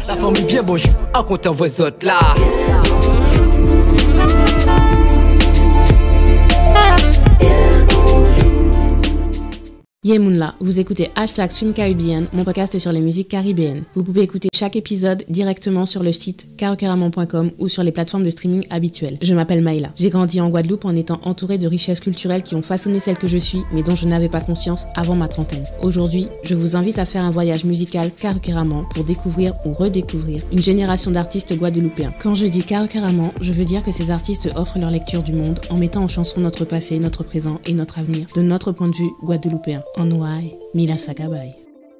La famille bien bonjour, à compter en voix autres là. Yemounla, vous écoutez Hashtag Stream Caribbean, mon podcast sur les musiques caribéennes. Vous pouvez écouter chaque épisode directement sur le site karokeramon.com ou sur les plateformes de streaming habituelles. Je m'appelle Maïla. J'ai grandi en Guadeloupe en étant entourée de richesses culturelles qui ont façonné celle que je suis, mais dont je n'avais pas conscience avant ma trentaine. Aujourd'hui, je vous invite à faire un voyage musical karokeramon pour découvrir ou redécouvrir une génération d'artistes guadeloupéens. Quand je dis karokeramon, je veux dire que ces artistes offrent leur lecture du monde en mettant en chanson notre passé, notre présent et notre avenir, de notre point de vue guadeloupéen. En Ouai, Mila Sakabay.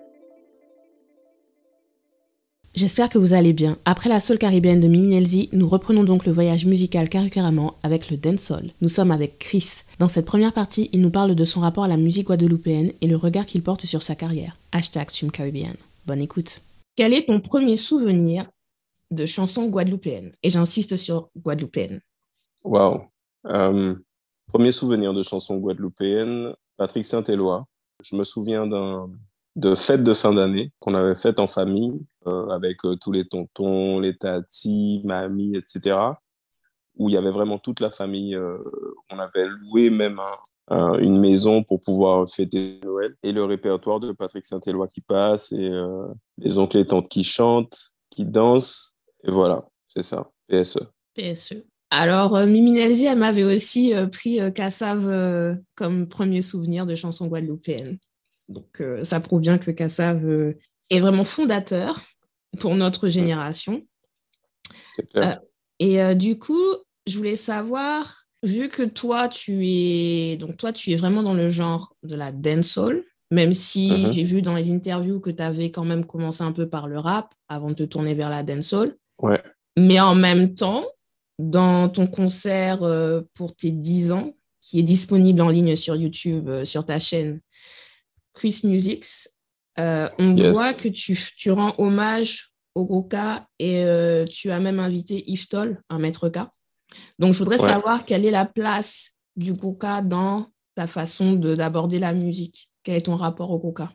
J'espère que vous allez bien. Après la soul caribéenne de Mimi Nelzi, nous reprenons donc le voyage musical Karukeramon avec le dancehall. Nous sommes avec Chris. Dans cette première partie, il nous parle de son rapport à la musique guadeloupéenne et le regard qu'il porte sur sa carrière. Hashtag Stream Caribbean. Bonne écoute. Quel est ton premier souvenir de chanson guadeloupéenne? Et j'insiste sur guadeloupéenne. Waouh. Premier souvenir de chanson guadeloupéenne, Patrick Saint-Éloi. Je me souviens de fête de fin d'année qu'on avait faite en famille avec tous les tontons, les tatis, mamie, etc. Où il y avait vraiment toute la famille. On avait loué même une maison pour pouvoir fêter Noël. Et le répertoire de Patrick Saint-Éloi qui passe et les oncles et tantes qui chantent, qui dansent. Et voilà, c'est ça, PSE. PSE. Alors, Mimi Nelzi, elle m'avait aussi pris Kassav comme premier souvenir de chanson guadeloupéenne. Donc, ça prouve bien que Kassav est vraiment fondateur pour notre génération. C'est clair. Du coup, je voulais savoir, vu que toi, tu es vraiment dans le genre de la dancehall, même si j'ai vu dans les interviews que tu avais quand même commencé un peu par le rap avant de te tourner vers la dancehall. Ouais. Mais en même temps, dans ton concert pour tes 10 ans, qui est disponible en ligne sur YouTube, sur ta chaîne Chris Musics, on voit que tu rends hommage au Goka et tu as même invité Yves Toll, un maître K. Donc, je voudrais savoir quelle est la place du Goka dans ta façon d'aborder la musique. Quel est ton rapport au Goka?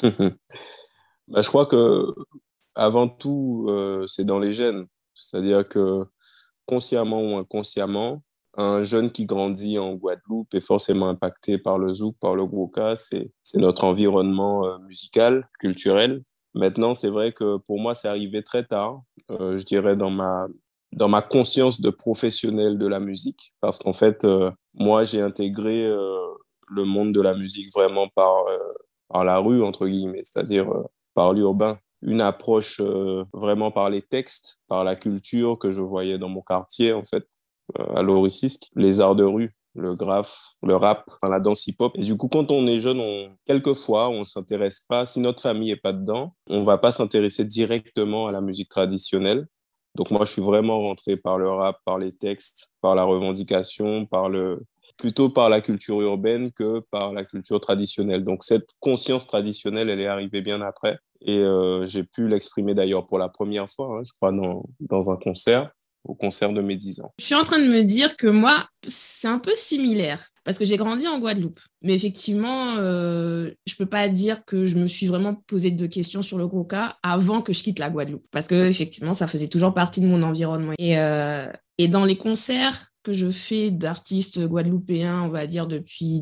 Je crois que avant tout, c'est dans les gènes. C'est-à-dire que consciemment ou inconsciemment, un jeune qui grandit en Guadeloupe est forcément impacté par le zouk, par le gwoka. C'est notre environnement musical, culturel. Maintenant, c'est vrai que pour moi, c'est arrivé très tard, je dirais dans ma conscience de professionnel de la musique. Parce qu'en fait, moi, j'ai intégré le monde de la musique vraiment par la rue, entre guillemets, c'est-à-dire par l'urbain. Une approche vraiment par les textes, par la culture que je voyais dans mon quartier, en fait, à l'Oricisque, les arts de rue, le graphe, le rap, la danse hip-hop. Et du coup, quand on est jeune, quelquefois, on ne s'intéresse pas, si notre famille n'est pas dedans, on ne va pas s'intéresser directement à la musique traditionnelle. Donc moi, je suis vraiment rentré par le rap, par les textes, par la revendication, plutôt par la culture urbaine que par la culture traditionnelle. Donc cette conscience traditionnelle, elle est arrivée bien après. Et j'ai pu l'exprimer d'ailleurs pour la première fois, je crois, dans un concert, au concert de mes 10 ans. Je suis en train de me dire que moi, c'est un peu similaire, parce que j'ai grandi en Guadeloupe. Mais effectivement, je ne peux pas dire que je me suis vraiment posé de questions sur le Goka avant que je quitte la Guadeloupe, parce que effectivement, ça faisait toujours partie de mon environnement. Et dans les concerts que je fais d'artistes guadeloupéens, on va dire depuis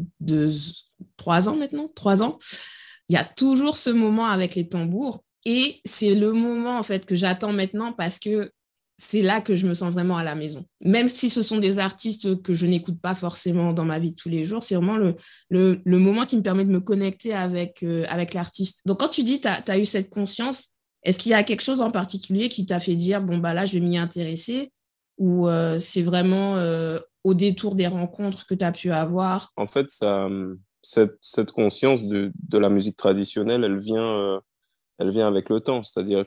3 ans maintenant, 3 ans, il y a toujours ce moment avec les tambours. Et c'est le moment en fait que j'attends maintenant parce que c'est là que je me sens vraiment à la maison. Même si ce sont des artistes que je n'écoute pas forcément dans ma vie de tous les jours, c'est vraiment le moment qui me permet de me connecter avec l'artiste. Donc, quand tu dis que tu as eu cette conscience, est-ce qu'il y a quelque chose en particulier qui t'a fait dire, bon, bah là, je vais m'y intéresser, ou c'est vraiment au détour des rencontres que tu as pu avoir? En fait, cette conscience de la musique traditionnelle, elle vient avec le temps. C'est-à-dire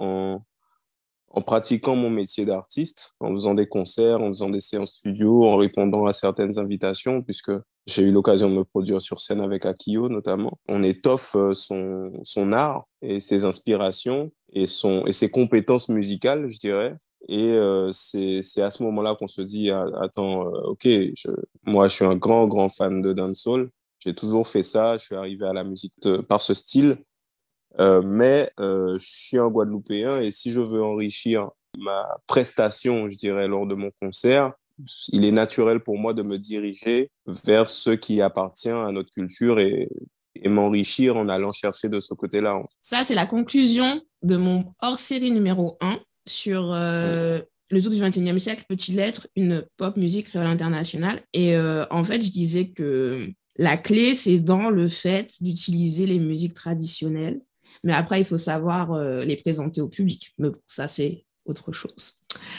en pratiquant mon métier d'artiste, en faisant des concerts, en faisant des séances studio, en répondant à certaines invitations, puisque j'ai eu l'occasion de me produire sur scène avec Akio notamment, on étoffe son art et ses inspirations et ses compétences musicales, je dirais. Et c'est à ce moment-là qu'on se dit, attends, ok, moi je suis un grand, grand fan de dancehall, j'ai toujours fait ça, je suis arrivé à la musique par ce style. Mais je suis un Guadeloupéen et si je veux enrichir ma prestation, je dirais, lors de mon concert, il est naturel pour moi de me diriger vers ce qui appartient à notre culture et m'enrichir en allant chercher de ce côté-là. Ça, c'est la conclusion de mon hors-série numéro 1 sur le zouk du 21e siècle, peut-il être une pop musique créole internationale? Et en fait, je disais que la clé, c'est dans le fait d'utiliser les musiques traditionnelles. Mais après, il faut savoir les présenter au public. Mais bon, ça, c'est autre chose.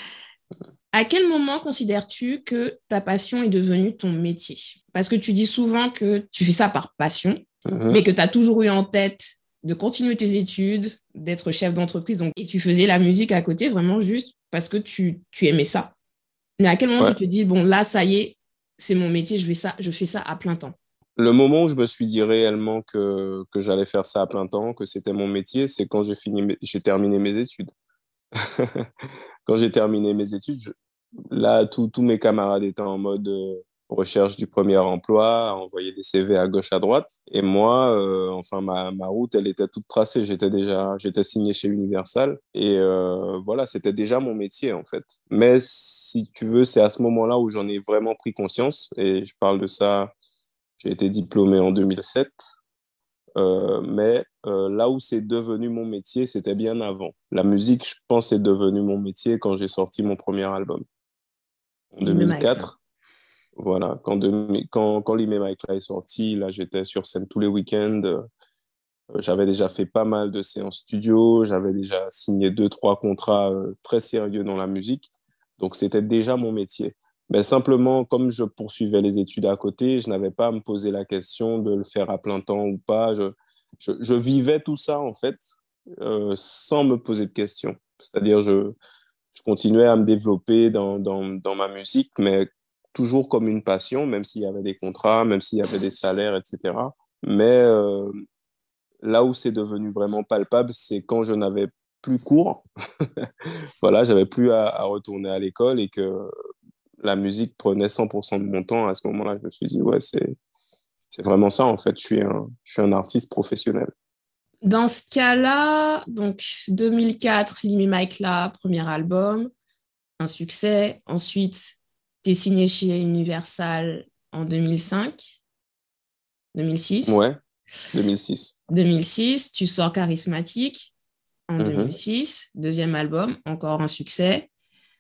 À quel moment considères-tu que ta passion est devenue ton métier? Parce que tu dis souvent que tu fais ça par passion, mais que tu as toujours eu en tête de continuer tes études, d'être chef d'entreprise, donc, et tu faisais la musique à côté vraiment juste parce que tu aimais ça. Mais à quel moment tu te dis, bon, là, ça y est, c'est mon métier, je fais ça à plein temps? Le moment où je me suis dit réellement que j'allais faire ça à plein temps, que c'était mon métier, c'est quand j'ai terminé mes études. Quand j'ai terminé mes études, là, tous mes camarades étaient en mode recherche du premier emploi, envoyer des CV à gauche, à droite. Et moi, enfin, ma route, elle était toute tracée. J'étais signé chez Universal. Et voilà, c'était déjà mon métier, en fait. Mais si tu veux, c'est à ce moment-là où j'en ai vraiment pris conscience. Et je parle de ça, j'ai été diplômé en 2007. Mais là où c'est devenu mon métier, c'était bien avant. La musique, je pense, est devenue mon métier quand j'ai sorti mon premier album. En 2004. Voilà, quand Limé Mike est sorti, là, j'étais sur scène tous les week-ends. J'avais déjà fait pas mal de séances studio. J'avais déjà signé 2-3 contrats très sérieux dans la musique. Donc, c'était déjà mon métier. Mais simplement, comme je poursuivais les études à côté, je n'avais pas à me poser la question de le faire à plein temps ou pas. Je vivais tout ça, en fait, sans me poser de questions. C'est-à-dire, je continuais à me développer dans ma musique, mais toujours comme une passion, même s'il y avait des contrats, même s'il y avait des salaires, etc. Mais là où c'est devenu vraiment palpable, c'est quand je n'avais plus cours. Voilà, j'avais plus à retourner à l'école et que la musique prenait 100% de mon temps. À ce moment-là, je me suis dit, ouais, c'est vraiment ça, en fait. Je suis un artiste professionnel. Dans ce cas-là, donc 2004, Limé Mike là, premier album, un succès. Ensuite, tu es signé chez Universal en 2005, 2006. Ouais, 2006. 2006, tu sors Charismatique en 2006, deuxième album, encore un succès.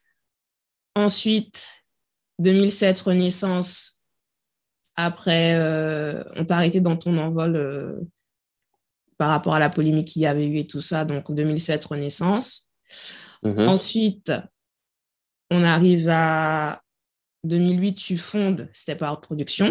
Ensuite, 2007, Renaissance. Après, on t'a arrêté dans ton envol par rapport à la polémique qu'il y avait eu et tout ça. Donc, 2007, Renaissance. Ensuite, on arrive à 2008, tu fondes Step Out Production.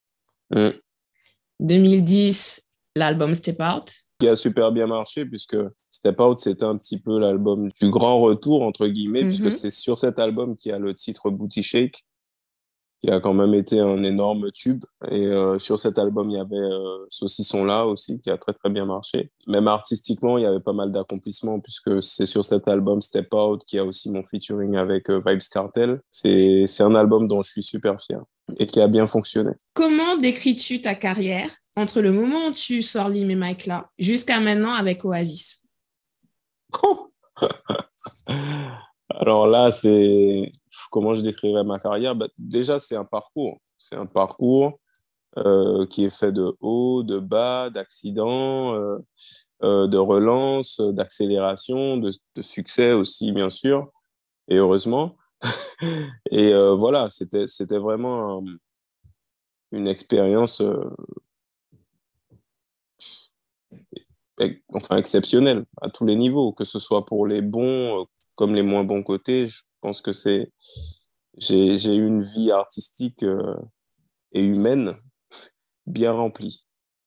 2010, l'album Step Out. Qui a super bien marché puisque Step Out, c'était un petit peu l'album du grand retour, entre guillemets, puisque c'est sur cet album qu'il y a le titre Booty Shake, qui a quand même été un énorme tube. Et sur cet album, il y avait Saucisson-là aussi, qui a très, très bien marché. Même artistiquement, il y avait pas mal d'accomplissements, puisque c'est sur cet album Step Out qu'il y a aussi mon featuring avec Vybz Kartel. C'est un album dont je suis super fier et qui a bien fonctionné. Comment décris-tu ta carrière entre le moment où tu sors Limé Mike là jusqu'à maintenant avec Oasis? Alors là, c'est... Comment je décrirais ma carrière? Déjà, c'est un parcours. C'est un parcours qui est fait de hauts, de bas, d'accidents, de relances, d'accélération, de succès aussi, bien sûr, et heureusement. Et voilà, c'était vraiment une expérience exceptionnelle à tous les niveaux, que ce soit pour les bons comme les moins bons côtés. Je pense que j'ai eu une vie artistique et humaine bien remplie.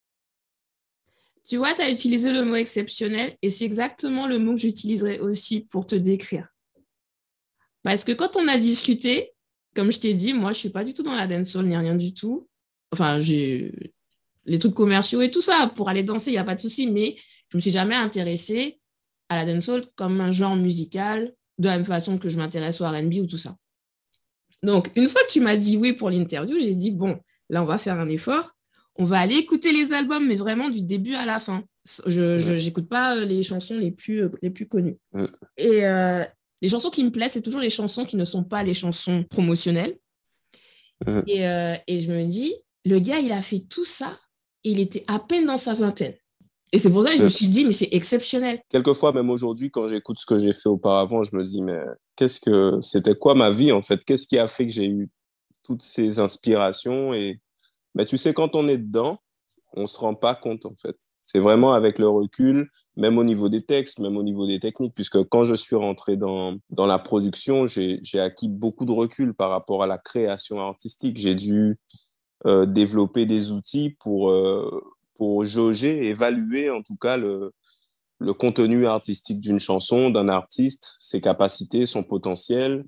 Tu vois, tu as utilisé le mot exceptionnel et c'est exactement le mot que j'utiliserais aussi pour te décrire. Parce que quand on a discuté, comme je t'ai dit, moi, je ne suis pas du tout dans la dancehall ni rien du tout. Enfin, j'ai les trucs commerciaux et tout ça. Pour aller danser, il n'y a pas de souci, mais je ne me suis jamais intéressée à la dancehall comme un genre musical, de la même façon que je m'intéresse au R&B ou tout ça. Donc, une fois que tu m'as dit oui pour l'interview, j'ai dit, bon, là, on va faire un effort. on va aller écouter les albums, mais vraiment du début à la fin. Je n'écoute pas les chansons les plus connues. Et les chansons qui me plaisent, c'est toujours les chansons qui ne sont pas les chansons promotionnelles. Et je me dis, le gars, il a fait tout ça et il était à peine dans sa vingtaine. Et c'est pour ça que je me suis dit, mais c'est exceptionnel. Quelquefois, même aujourd'hui, quand j'écoute ce que j'ai fait auparavant, je me dis, mais c'était quoi ma vie, en fait? Qu'est-ce qui a fait que j'ai eu toutes ces inspirations? Et mais tu sais, quand on est dedans, on ne se rend pas compte, en fait. C'est vraiment avec le recul, même au niveau des textes, même au niveau des techniques, puisque quand je suis rentré dans la production, j'ai acquis beaucoup de recul par rapport à la création artistique. J'ai dû développer des outils pour jauger, évaluer en tout cas le contenu artistique d'une chanson, d'un artiste, ses capacités, son potentiel.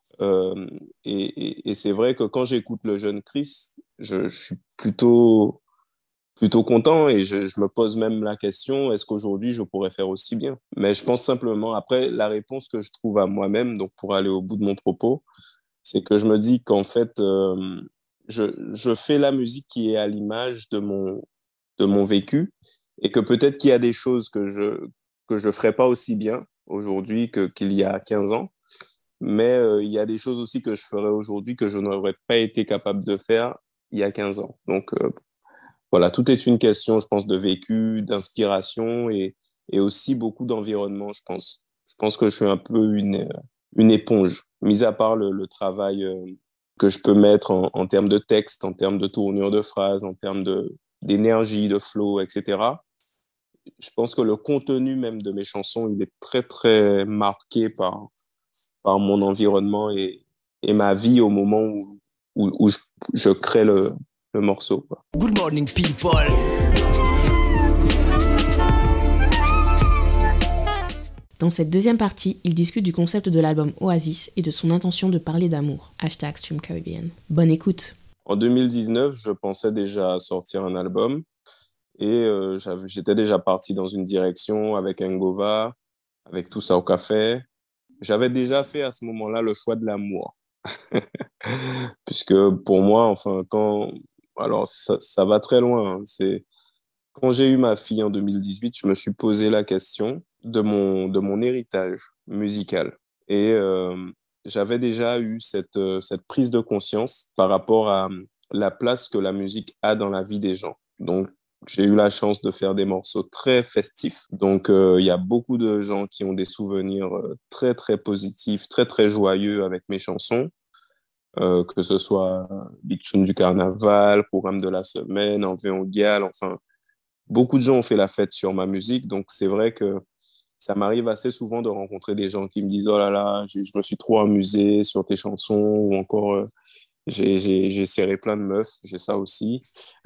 Et c'est vrai que quand j'écoute le jeune Chris, je suis plutôt content et je me pose même la question, est-ce qu'aujourd'hui je pourrais faire aussi bien? Mais je pense simplement, après, la réponse que je trouve à moi-même, donc pour aller au bout de mon propos, c'est que je me dis qu'en fait, je fais la musique qui est à l'image de mon vécu et que peut-être qu'il y a des choses que je ferais pas aussi bien aujourd'hui qu'il y a 15 ans, mais il y a des choses aussi que je ferais aujourd'hui que je n'aurais pas été capable de faire il y a 15 ans. Donc voilà, tout est une question, je pense, de vécu, d'inspiration et aussi beaucoup d'environnement, je pense. Je pense que je suis un peu une éponge, mis à part le travail que je peux mettre en termes de texte, en termes de tournure de phrases, en termes d'énergie, de flow, etc. Je pense que le contenu même de mes chansons, il est très, très marqué par mon environnement et ma vie au moment où je crée le morceau, quoi. Good morning, people. Dans cette deuxième partie, il discute du concept de l'album Oasis et de son intention de parler d'amour. #Stream Caribbean. Bonne écoute. En 2019, je pensais déjà sortir un album et j'étais déjà parti dans une direction avec Ngova, avec Tout ça au café. J'avais déjà fait à ce moment-là le choix de l'amour. Puisque pour moi, enfin, alors ça va très loin, hein. Quand j'ai eu ma fille en 2018, je me suis posé la question de mon héritage musical. Et j'avais déjà eu cette prise de conscience par rapport à la place que la musique a dans la vie des gens. Donc, j'ai eu la chance de faire des morceaux très festifs. Donc, il y a beaucoup de gens qui ont des souvenirs très, très positifs, très, très joyeux avec mes chansons. Que ce soit Big Tune du Carnaval, Programme de la Semaine, Envé en Gale, enfin, beaucoup de gens ont fait la fête sur ma musique, donc c'est vrai que ça m'arrive assez souvent de rencontrer des gens qui me disent « Oh là là, je me suis trop amusé sur tes chansons » ou encore j'ai serré plein de meufs, j'ai ça aussi,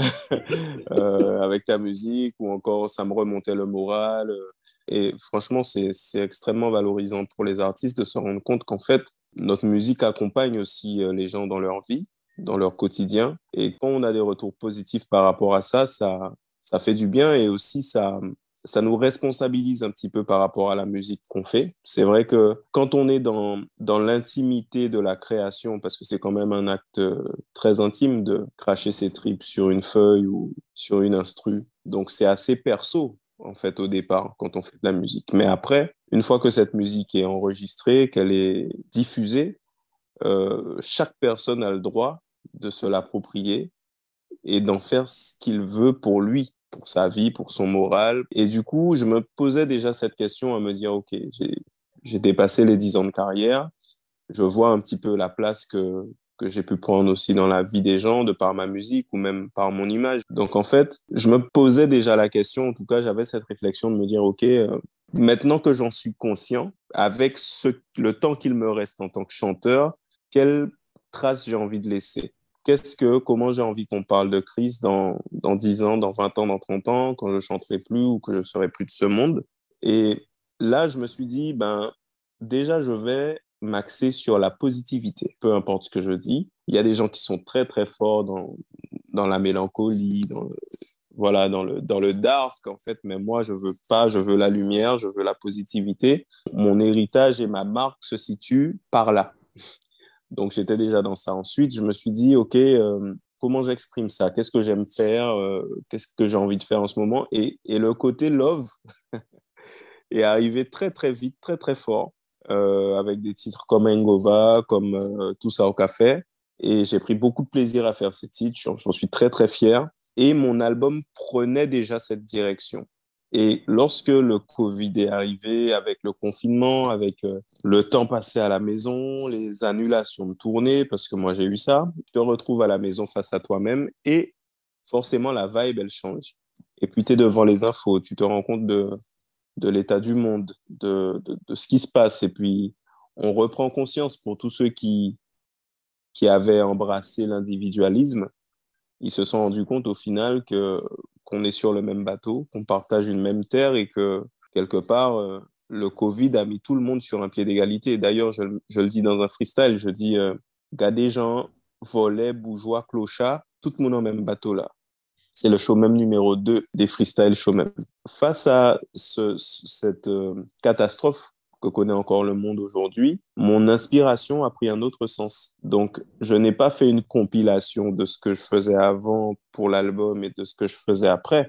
avec ta musique, ou encore ça me remontait le moral. Et franchement, c'est extrêmement valorisant pour les artistes de se rendre compte qu'en fait, notre musique accompagne aussi les gens dans leur vie, dans leur quotidien. Et quand on a des retours positifs par rapport à ça, ça fait du bien et aussi ça nous responsabilise un petit peu par rapport à la musique qu'on fait. C'est vrai que quand on est dans l'intimité de la création, parce que c'est quand même un acte très intime de cracher ses tripes sur une feuille ou sur une instru, donc c'est assez perso en fait au départ quand on fait de la musique. Mais après, une fois que cette musique est enregistrée, qu'elle est diffusée, chaque personne a le droit de se l'approprier et d'en faire ce qu'il veut pour lui, pour sa vie, pour son moral. Et du coup, je me posais déjà cette question à me dire, OK, j'ai dépassé les 10 ans de carrière, je vois un petit peu la place que j'ai pu prendre aussi dans la vie des gens, de par ma musique ou même par mon image. Donc en fait, je me posais déjà la question, en tout cas, j'avais cette réflexion de me dire, OK, maintenant que j'en suis conscient, avec le temps qu'il me reste en tant que chanteur, quelle trace j'ai envie de laisser? Comment j'ai envie qu'on parle de Chris dans 10 ans, dans 20 ans, dans 30 ans, quand je chanterai plus ou que je serai plus de ce monde. Et là, je me suis dit, déjà, je vais m'axer sur la positivité, peu importe ce que je dis. Il y a des gens qui sont très, très forts dans la mélancolie, voilà, dans le dark, en fait. Mais moi, je veux pas, je veux la lumière, je veux la positivité. Mon héritage et ma marque se situent par là. Donc, j'étais déjà dans ça. Ensuite, je me suis dit, OK, comment j'exprime ça, qu'est-ce que j'aime faire, qu'est-ce que j'ai envie de faire en ce moment. Et le côté love est arrivé très, très vite, très, très fort, avec des titres comme Engova, comme Tout ça au café. Et j'ai pris beaucoup de plaisir à faire ces titres, j'en suis très, très fier. Et mon album prenait déjà cette direction. Et lorsque le Covid est arrivé, avec le confinement, avec le temps passé à la maison, les annulations de tournées, parce que moi j'ai eu ça, tu te retrouves à la maison face à toi-même et forcément la vibe, elle change. Et puis tu es devant les infos, tu te rends compte de l'état du monde, de ce qui se passe. Et puis on reprend conscience pour tous ceux qui avaient embrassé l'individualisme. Ils se sont rendus compte au final qu'on est sur le même bateau, qu'on partage une même terre et que quelque part, le Covid a mis tout le monde sur un pied d'égalité. D'ailleurs, je le dis dans un freestyle, je dis gars des gens, volets, bourgeois, clochards, tout le monde en même bateau là. C'est le show même numéro 2 des freestyle show même. Face à cette catastrophe que connaît encore le monde aujourd'hui, mon inspiration a pris un autre sens. Donc, je n'ai pas fait une compilation de ce que je faisais avant pour l'album et de ce que je faisais après.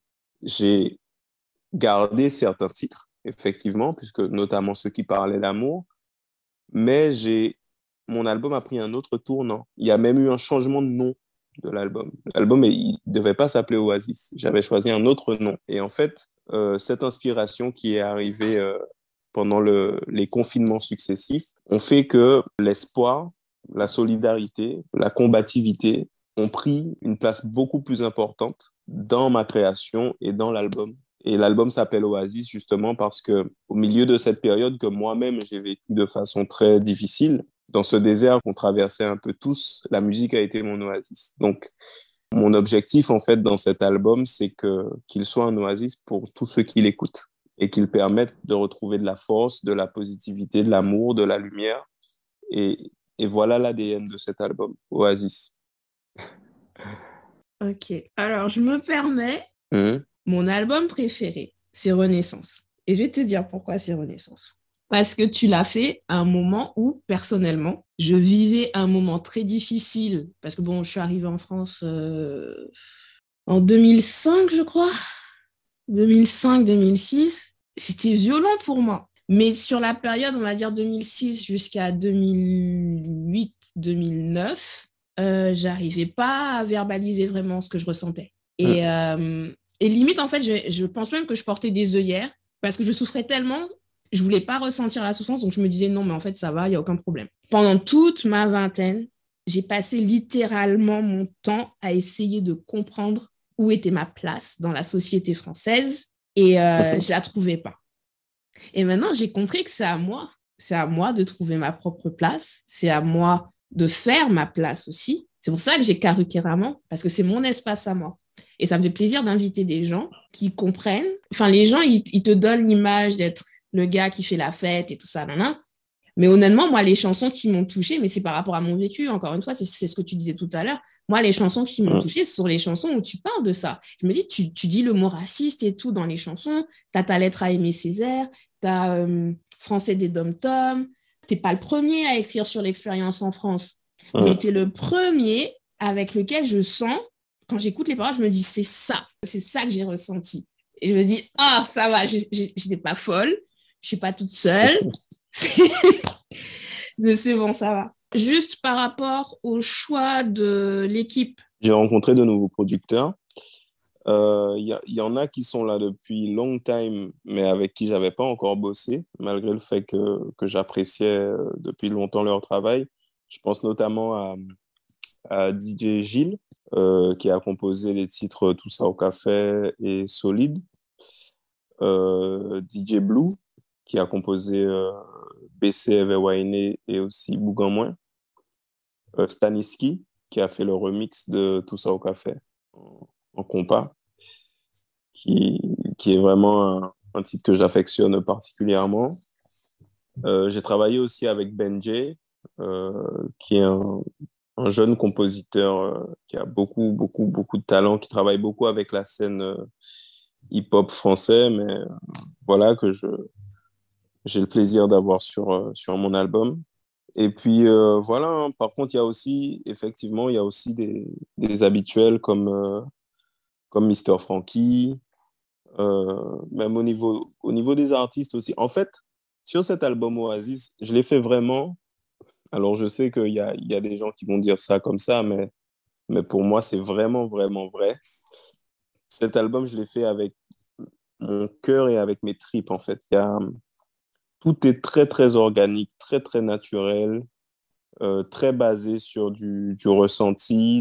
J'ai gardé certains titres, effectivement, puisque notamment ceux qui parlaient d'amour, mais mon album a pris un autre tournant. Il y a même eu un changement de nom de l'album. L'album, il ne devait pas s'appeler Oasis. J'avais choisi un autre nom. Et en fait, cette inspiration qui est arrivée pendant les confinements successifs ont fait que l'espoir, la solidarité, la combativité ont pris une place beaucoup plus importante dans ma création et dans l'album. Et l'album s'appelle Oasis justement parce que au milieu de cette période que moi-même j'ai vécu de façon très difficile, dans ce désert qu'on traversait un peu tous, la musique a été mon oasis. Donc, mon objectif en fait dans cet album, c'est qu'il soit un oasis pour tous ceux qui l'écoutent et qu'il permette de retrouver de la force, de la positivité, de l'amour, de la lumière. Et voilà l'ADN de cet album, Oasis. Ok. Alors, je me permets, mon album préféré, c'est Renaissance. Et je vais te dire pourquoi c'est Renaissance. Parce que tu l'as fait à un moment où, personnellement, je vivais un moment très difficile. Parce que, bon, je suis arrivée en France en 2005, je crois. 2005-2006. C'était violent pour moi. Mais sur la période, on va dire 2006 jusqu'à 2008-2009, j'arrivais pas à verbaliser vraiment ce que je ressentais. Et limite, en fait, je pense même que je portais des œillères parce que je souffrais tellement, je voulais pas ressentir la souffrance, donc je me disais non, mais en fait, ça va, il n'y a aucun problème. Pendant toute ma vingtaine, j'ai passé littéralement mon temps à essayer de comprendre où était ma place dans la société française et je la trouvais pas. Et maintenant, j'ai compris que c'est à moi de trouver ma propre place, c'est à moi de faire ma place aussi. C'est pour ça que j'ai Karukéraman, parce que c'est mon espace à moi. Et ça me fait plaisir d'inviter des gens qui comprennent. Enfin, les gens, ils te donnent l'image d'être le gars qui fait la fête et tout ça, nanana. Mais honnêtement, moi, les chansons qui m'ont touchée, mais c'est par rapport à mon vécu, encore une fois, c'est ce que tu disais tout à l'heure. Moi, les chansons qui m'ont touchée, ce sont les chansons où tu parles de ça. Je me dis, tu dis le mot raciste et tout dans les chansons. Tu as ta lettre à Aimé Césaire, tu as Français des Dom-Tom. Tu n'es pas le premier à écrire sur l'expérience en France, mais tu es le premier avec lequel je sens, quand j'écoute les paroles, je me dis, c'est ça que j'ai ressenti. Et je me dis, ah, ça va, je n'étais pas folle, je ne suis pas toute seule. C'est bon, ça va. Juste par rapport au choix de l'équipe. J'ai rencontré de nouveaux producteurs. Y en a qui sont là depuis long time, mais avec qui j'avais pas encore bossé, malgré le fait que j'appréciais depuis longtemps leur travail. Je pense notamment à DJ Gilles, qui a composé les titres Tout ça au café et Solide. DJ Blue, qui a composé BC Evewaine et aussi Bougamouin. Staniski, qui a fait le remix de Tout ça au café en compas, qui est vraiment un titre que j'affectionne particulièrement. J'ai travaillé aussi avec Benjay, qui est un jeune compositeur qui a beaucoup, beaucoup, beaucoup de talent, qui travaille beaucoup avec la scène hip-hop français, mais voilà, que j'ai le plaisir d'avoir sur mon album. Et puis voilà, hein. Par contre, il y a aussi, effectivement, il y a aussi des habituels comme Mister Frankie, même au niveau des artistes aussi. En fait, sur cet album Oasis, je l'ai fait vraiment. Alors, je sais qu'il y a des gens qui vont dire ça comme ça, mais pour moi, c'est vraiment, vraiment vrai. Cet album, je l'ai fait avec mon cœur et avec mes tripes, en fait. Tout est très, très organique, très, très naturel, très basé sur du ressenti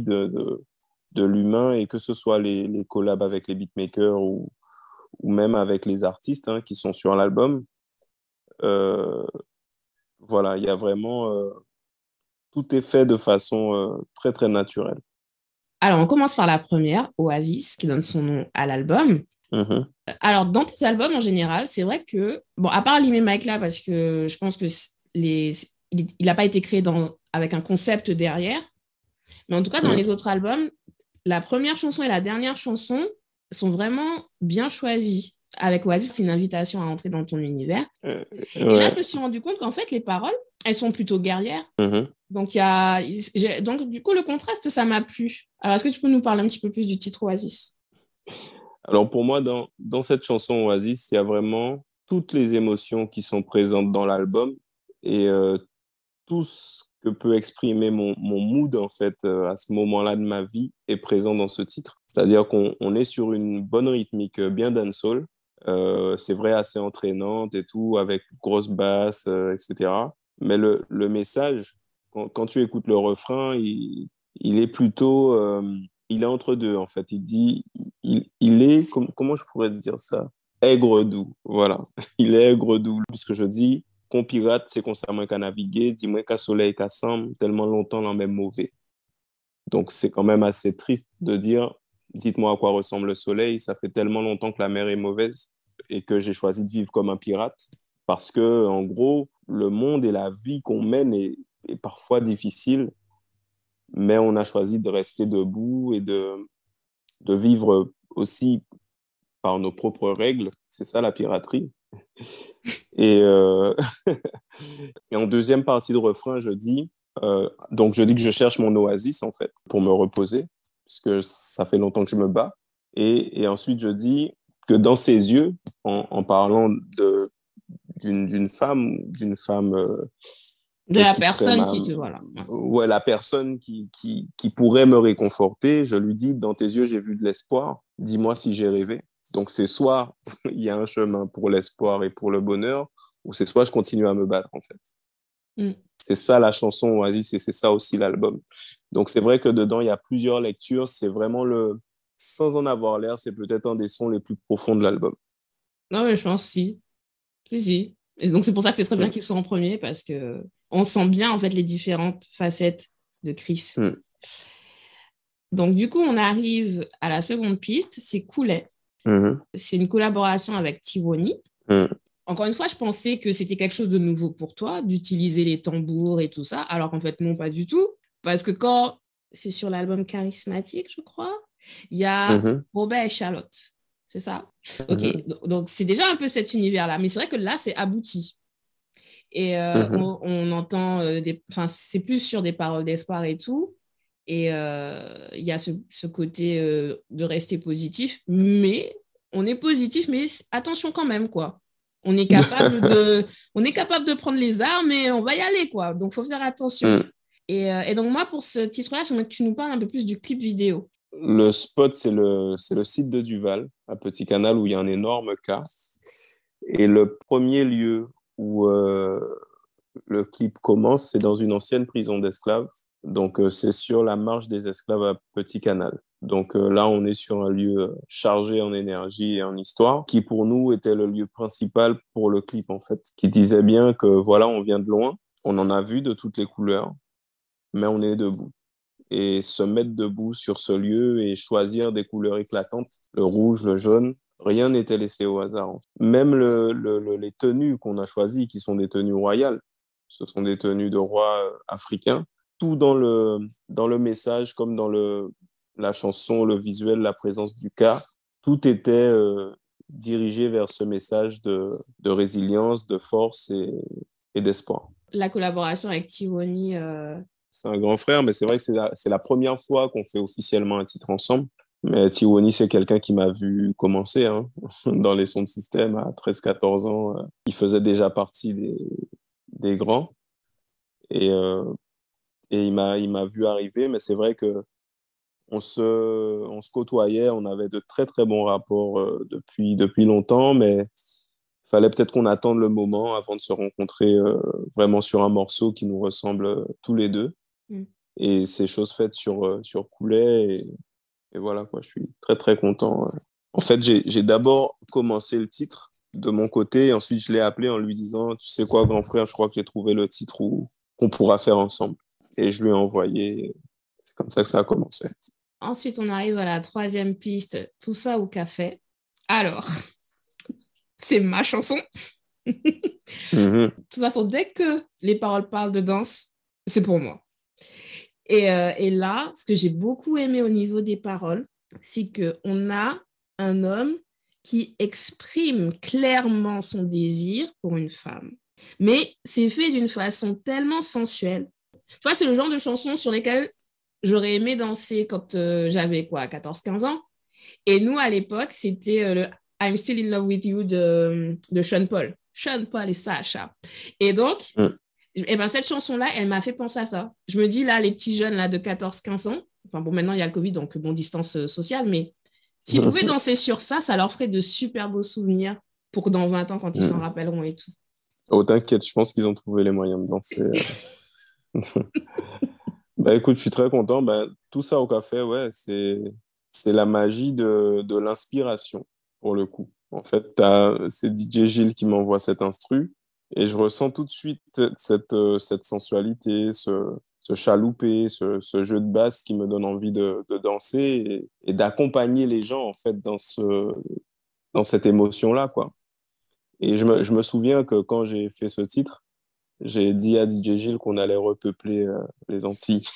de l'humain, et que ce soit les collabs avec les beatmakers ou même avec les artistes hein, qui sont sur l'album. Euh, voilà, il y a vraiment... tout est fait de façon très, très naturelle. Alors, on commence par la première, Oasis, qui donne son nom à l'album. Mhm. Alors, dans tes albums en général, c'est vrai que, bon, à part Limé Mike là, parce que je pense que il n'a pas été créé avec un concept derrière, mais en tout cas, dans les Mhm. autres albums, la première chanson et la dernière chanson sont vraiment bien choisies. Avec Oasis, c'est une invitation à entrer dans ton univers. Euh, Et là, ouais. je me suis rendu compte qu'en fait, les paroles, elles sont plutôt guerrières. Mhm. Donc, donc, du coup, le contraste, ça m'a plu. Alors, est-ce que tu peux nous parler un petit peu plus du titre Oasis? Alors pour moi, dans cette chanson Oasis, il y a vraiment toutes les émotions qui sont présentes dans l'album, et tout ce que peut exprimer mon mood en fait à ce moment-là de ma vie est présent dans ce titre. C'est-à-dire qu'on est sur une bonne rythmique bien dancehall. C'est vrai, assez entraînante et tout, avec grosse basse, etc. Mais le message, quand tu écoutes le refrain, il est plutôt, il est entre deux en fait. Il dit, il est, comment je pourrais te dire ça? Aigre-doux, voilà. Il est aigre-doux, puisque je dis, qu'on pirate, c'est qu'on sait moins qu'à naviguer, dis-moi qu'à soleil qu'à semble, tellement longtemps l'en même mauvais. Donc c'est quand même assez triste de dire, dites-moi à quoi ressemble le soleil, ça fait tellement longtemps que la mer est mauvaise et que j'ai choisi de vivre comme un pirate, parce que en gros, le monde et la vie qu'on mène est parfois difficile, mais on a choisi de rester debout et de vivre aussi par nos propres règles. C'est ça la piraterie. Et, et en deuxième partie de refrain, donc je dis que je cherche mon oasis en fait pour me reposer, puisque ça fait longtemps que je me bats. Et ensuite, je dis que dans ses yeux, en parlant d'une femme De la qui serait personne qui te... Voilà. ouais, la personne qui pourrait me réconforter, je lui dis, dans tes yeux, j'ai vu de l'espoir, dis-moi si j'ai rêvé. Donc c'est soit il y a un chemin pour l'espoir et pour le bonheur, ou c'est soit je continue à me battre en fait. Mm. C'est ça la chanson Oasis, et c'est ça aussi l'album. Donc c'est vrai que dedans, il y a plusieurs lectures. C'est vraiment sans en avoir l'air, c'est peut-être un des sons les plus profonds de l'album. Non, mais je pense si. Si, si. Et donc, c'est pour ça que c'est très bien Mm. qu'ils soient en premier, parce que on sent bien, en fait, les différentes facettes de Chris. Mm. Donc, du coup, on arrive à la seconde piste, c'est Coulet. Mm. C'est une collaboration avec Tivoni. Mm. Encore une fois, je pensais que c'était quelque chose de nouveau pour toi, d'utiliser les tambours et tout ça, alors qu'en fait, non, pas du tout. Parce que quand c'est sur l'album Charismatique, je crois, il y a Mm. Robert et Charlotte. C'est ça? Ok, Mm. donc c'est déjà un peu cet univers-là. Mais c'est vrai que là, c'est abouti. Et Mm. on entend enfin, c'est plus sur des paroles d'espoir et tout. Et il y a ce côté de rester positif, mais on est positif, mais attention quand même, quoi. On est capable on est capable de prendre les armes et on va y aller, quoi. Donc, il faut faire attention. Mm. Et donc, moi, pour ce titre-là, j'aimerais que tu nous parles un peu plus du clip vidéo. Le spot, c'est le site de Duval, à Petit Canal, où il y a un énorme cas. Et le premier lieu où le clip commence, c'est dans une ancienne prison d'esclaves. Donc, c'est sur la marche des esclaves à Petit Canal. Donc là, on est sur un lieu chargé en énergie et en histoire, qui pour nous était le lieu principal pour le clip, en fait, qui disait bien que voilà, on vient de loin, on en a vu de toutes les couleurs, mais on est debout. Et se mettre debout sur ce lieu et choisir des couleurs éclatantes, le rouge, le jaune, rien n'était laissé au hasard. Même les tenues qu'on a choisies, qui sont des tenues royales, ce sont des tenues de rois africains, tout dans le message, comme dans la chanson, le visuel, la présence du cas, tout était dirigé vers ce message de résilience, de force et d'espoir. la collaboration avec Tiwoni. C'est un grand frère, mais c'est vrai que c'est la première fois qu'on fait officiellement un titre ensemble. Mais Tiwoni, c'est quelqu'un qui m'a vu commencer hein, dans les sons de système à 13-14 ans. Il faisait déjà partie des grands. Et, il m'a vu arriver, mais c'est vrai que on se côtoyait, on avait de très très bons rapports depuis longtemps, mais il fallait peut-être qu'on attende le moment avant de se rencontrer vraiment sur un morceau qui nous ressemble tous les deux. Mm. Et c'est chose faite sur Poulet, et voilà, quoi, je suis très très content. En fait, j'ai d'abord commencé le titre de mon côté, et ensuite je l'ai appelé en lui disant, tu sais quoi, grand frère, je crois que j'ai trouvé le titre qu'on pourra faire ensemble. Et je lui ai envoyé, c'est comme ça que ça a commencé. Ensuite, on arrive à la troisième piste, Tout ça au café. Alors, c'est ma chanson. Mhm. De toute façon, dès que les paroles parlent de danse, c'est pour moi. Et là, ce que j'ai beaucoup aimé au niveau des paroles, c'est qu'on a un homme qui exprime clairement son désir pour une femme. Mais c'est fait d'une façon tellement sensuelle. Tu vois, c'est le genre de chanson sur lesquelles j'aurais aimé danser quand j'avais quoi, 14-15 ans. Et nous, à l'époque, c'était le I'm Still in Love with You de Sean Paul. Sean Paul et Sacha. Et donc, eh ben, cette chanson-là, elle m'a fait penser à ça. Je me dis, là, les petits jeunes là, de 14-15 ans, enfin bon, maintenant, il y a le Covid, donc bon, distance sociale, mais s'ils pouvaient danser sur ça, ça leur ferait de super beaux souvenirs pour dans 20 ans, quand ils s'en rappelleront et tout. Oh, t'inquiète, je pense qu'ils ont trouvé les moyens de danser. Bah écoute, je suis très content. Bah, tout ça au café, ouais, c'est la magie de l'inspiration, pour le coup. En fait, c'est DJ Gilles qui m'envoie cet instru et je ressens tout de suite cette sensualité, ce chaloupé, ce jeu de basse qui me donne envie de danser et d'accompagner les gens, en fait, dans cette émotion-là, quoi. Et je me souviens que quand j'ai fait ce titre, j'ai dit à DJ Gilles qu'on allait repeupler les Antilles.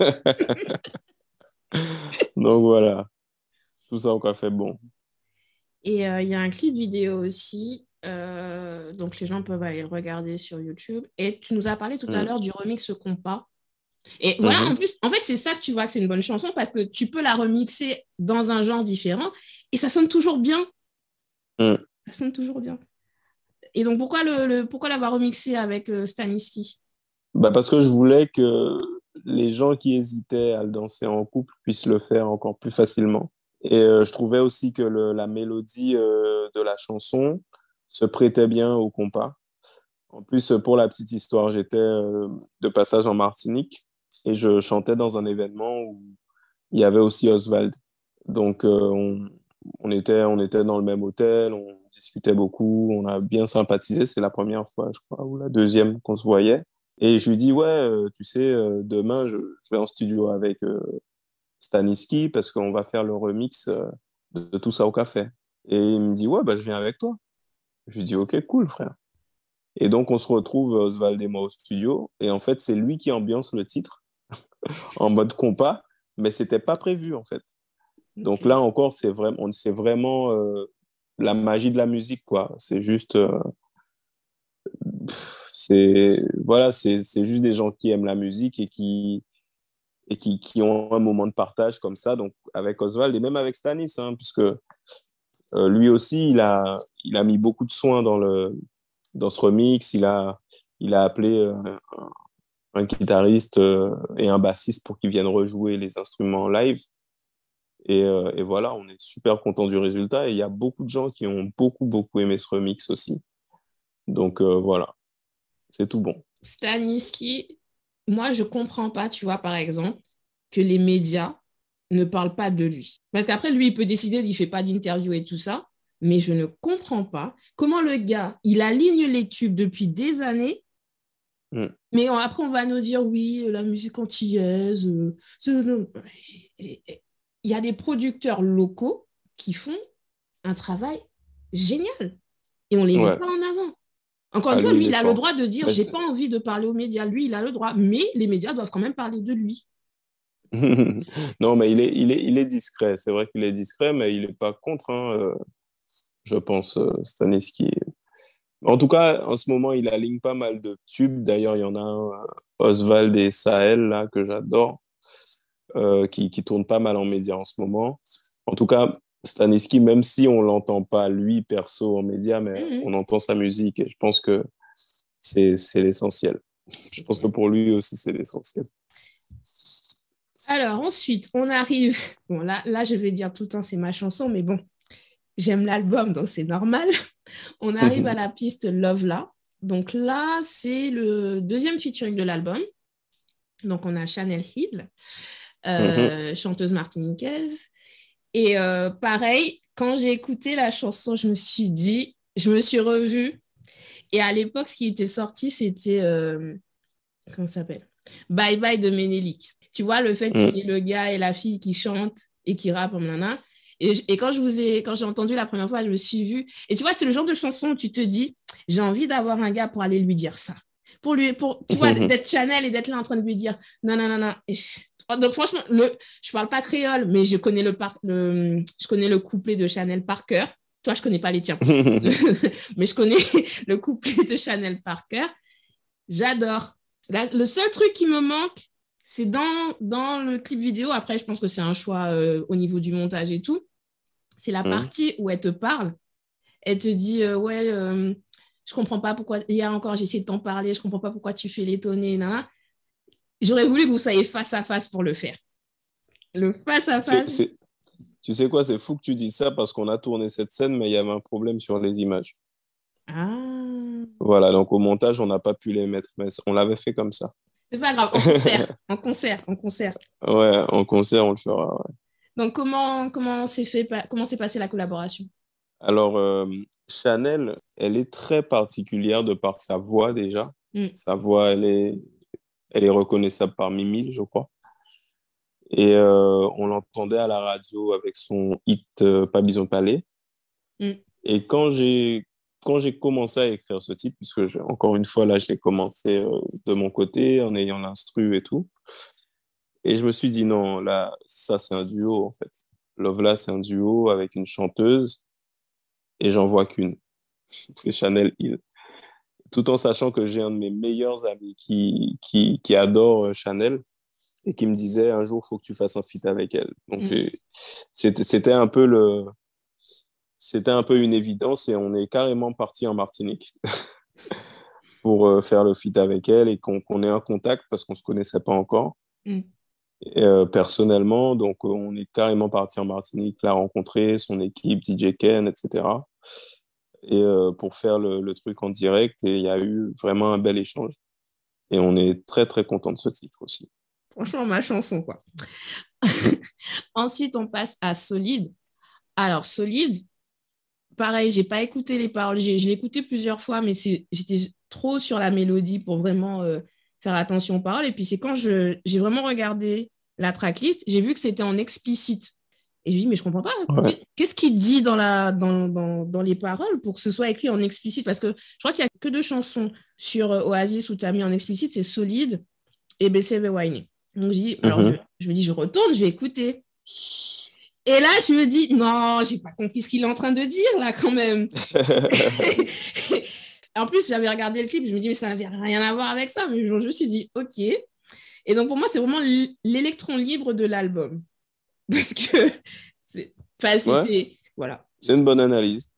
Donc voilà, tout ça au café bon. Et il y a un clip vidéo aussi, donc les gens peuvent aller le regarder sur YouTube. Et tu nous as parlé tout à l'heure du remix compas. Et voilà, en plus, en fait, c'est ça que tu vois que c'est une bonne chanson parce que tu peux la remixer dans un genre différent et ça sonne toujours bien. Ça sonne toujours bien. Et donc, pourquoi l'avoir remixé avec Staniski? Bah parce que je voulais que les gens qui hésitaient à le danser en couple puissent le faire encore plus facilement. Et je trouvais aussi que la mélodie de la chanson se prêtait bien au compas. En plus, pour la petite histoire, j'étais de passage en Martinique et je chantais dans un événement où il y avait aussi Oswald. Donc, on était dans le même hôtel, on discutait beaucoup, on a bien sympathisé. C'est la première fois, je crois, ou la deuxième qu'on se voyait. Et je lui dis, ouais, tu sais, demain, je vais en studio avec Staniski parce qu'on va faire le remix de Tout ça au café. Et il me dit, ouais, bah, je viens avec toi. Je lui dis, ok, cool, frère. Et donc, on se retrouve, Oswald et moi, au studio. Et en fait, c'est lui qui ambiance le titre en mode compas, mais c'était pas prévu, en fait. Donc là encore, c'est vraiment la magie de la musique, quoi. C'est juste, voilà, c'est juste des gens qui aiment la musique et qui ont un moment de partage comme ça. Donc avec Oswald et même avec Stanis, hein, puisque lui aussi, il a mis beaucoup de soin dans ce remix. Il a appelé un guitariste et un bassiste pour qu'ils viennent rejouer les instruments live. Et voilà, on est super content du résultat. Et il y a beaucoup de gens qui ont beaucoup, beaucoup aimé ce remix aussi. Donc voilà, c'est tout bon. Staniski, moi, je ne comprends pas, tu vois, par exemple, que les médias ne parlent pas de lui. Parce qu'après, lui, il peut décider, il ne fait pas d'interview et tout ça. Mais je ne comprends pas comment le gars, il aligne les tubes depuis des années. Mais après, on va nous dire, oui, la musique antillaise. Il y a des producteurs locaux qui font un travail génial. Et on ne les met pas en avant. Encore une fois, lui, il a le droit de dire, j'ai pas envie de parler aux médias. Lui, il a le droit. Mais les médias doivent quand même parler de lui. Non, mais il est discret. C'est vrai qu'il est discret, mais il n'est pas contre, hein, je pense, Staniski. En tout cas, en ce moment, il aligne pas mal de tubes. D'ailleurs, il y en a un, Oswald et Sahel, là, que j'adore, qui tourne pas mal en médias en ce moment. En tout cas, Staniski, même si on l'entend pas, lui, perso, en médias, mais Mhm. on entend sa musique et je pense que c'est l'essentiel. Je pense que pour lui aussi, c'est l'essentiel. Alors, ensuite, on arrive. Bon, là, je vais dire tout le temps, c'est ma chanson, mais bon, j'aime l'album, donc c'est normal. On arrive à la piste Love Là. Donc là, c'est le deuxième featuring de l'album. Donc, on a Chanel Hill, Mhm. chanteuse martiniquaise. Et pareil, quand j'ai écouté la chanson, je me suis revue. Et à l'époque, ce qui était sorti, c'était, comment ça s'appelle? Bye Bye de Ménélique. Tu vois, le fait qu'il y ait Mhm. le gars et la fille qui chantent et qui rappent, nana. Et quand j'ai entendu la première fois, je me suis vue. Et tu vois, c'est le genre de chanson où tu te dis, j'ai envie d'avoir un gars pour aller lui dire ça. Tu vois, d'être Chanel et d'être là en train de lui dire, non, non, non, non. Donc franchement, je parle pas créole, mais je connais le couplet de Chanel par cœur. Toi, je connais pas les tiens. Mais je connais le couplet de Chanel par cœur. J'adore. Le seul truc qui me manque, c'est dans le clip vidéo. Après, je pense que c'est un choix au niveau du montage et tout. C'est la Mhm. partie où elle te parle. Elle te dit, ouais, je comprends pas pourquoi. Hier encore, j'ai essayé de t'en parler. Je comprends pas pourquoi tu fais l'étonner. J'aurais voulu que vous soyez face à face pour le faire. Le face à C'est, face. c'est- Tu sais quoi, c'est fou que tu dises ça parce qu'on a tourné cette scène, mais il y avait un problème sur les images. Ah. Voilà, donc au montage, on n'a pas pu les mettre, mais on l'avait fait comme ça. C'est pas grave. En concert. En concert. En concert. Ouais, en concert, on le fera. Ouais. Donc, comment s'est passée la collaboration? Alors, Chanel, elle est très particulière de par sa voix déjà. Mm, Sa voix, elle est reconnaissable parmi mille, je crois. Et on l'entendait à la radio avec son hit Pas besoin parler. mm, Et quand j'ai commencé à écrire ce titre, puisque encore une fois, là, je l'ai commencé de mon côté, en ayant l'instru et tout, et je me suis dit, non, là, ça, c'est un duo, en fait. Love là, c'est un duo avec une chanteuse, et j'en vois qu'une. C'est Chanel Hill. Tout en sachant que j'ai un de mes meilleurs amis qui adore Chanel, et qui me disait, un jour, il faut que tu fasses un feat avec elle. Donc, mm. c'était c'était un peu une évidence, et on est carrément parti en Martinique pour faire le feat avec elle et qu'on ait un contact parce qu'on ne se connaissait pas encore Mm. personnellement. Donc, on est carrément parti en Martinique, la rencontrer, son équipe, DJ Ken, etc. Et pour faire le truc en direct. Et il y a eu vraiment un bel échange. Et on est très, très content de ce titre aussi. Franchement, ma chanson, quoi. Ensuite, on passe à Solide. Alors, Solide, pareil, j'ai pas écouté les paroles. Je l'ai écouté plusieurs fois, mais j'étais trop sur la mélodie pour vraiment faire attention aux paroles. Et puis, c'est quand j'ai vraiment regardé la tracklist, j'ai vu que c'était en explicite. Et je me dis, mais je comprends pas. Ouais. Qu'est-ce qu'il dit dans les paroles pour que ce soit écrit en explicite? Parce que je crois qu'il n'y a que deux chansons sur Oasis où tu as mis en explicite, c'est Solide et BCV Wine. Donc, Mhm. je me dis, je retourne, je vais écouter. Et là, je me dis, non, j'ai pas compris ce qu'il est en train de dire, là, quand même. En plus, j'avais regardé le clip, je me dis, mais ça n'avait rien à voir avec ça. Mais je me suis dit, OK. Et donc, pour moi, c'est vraiment l'électron libre de l'album. Parce que, enfin, Ouais, voilà. c'est une bonne analyse.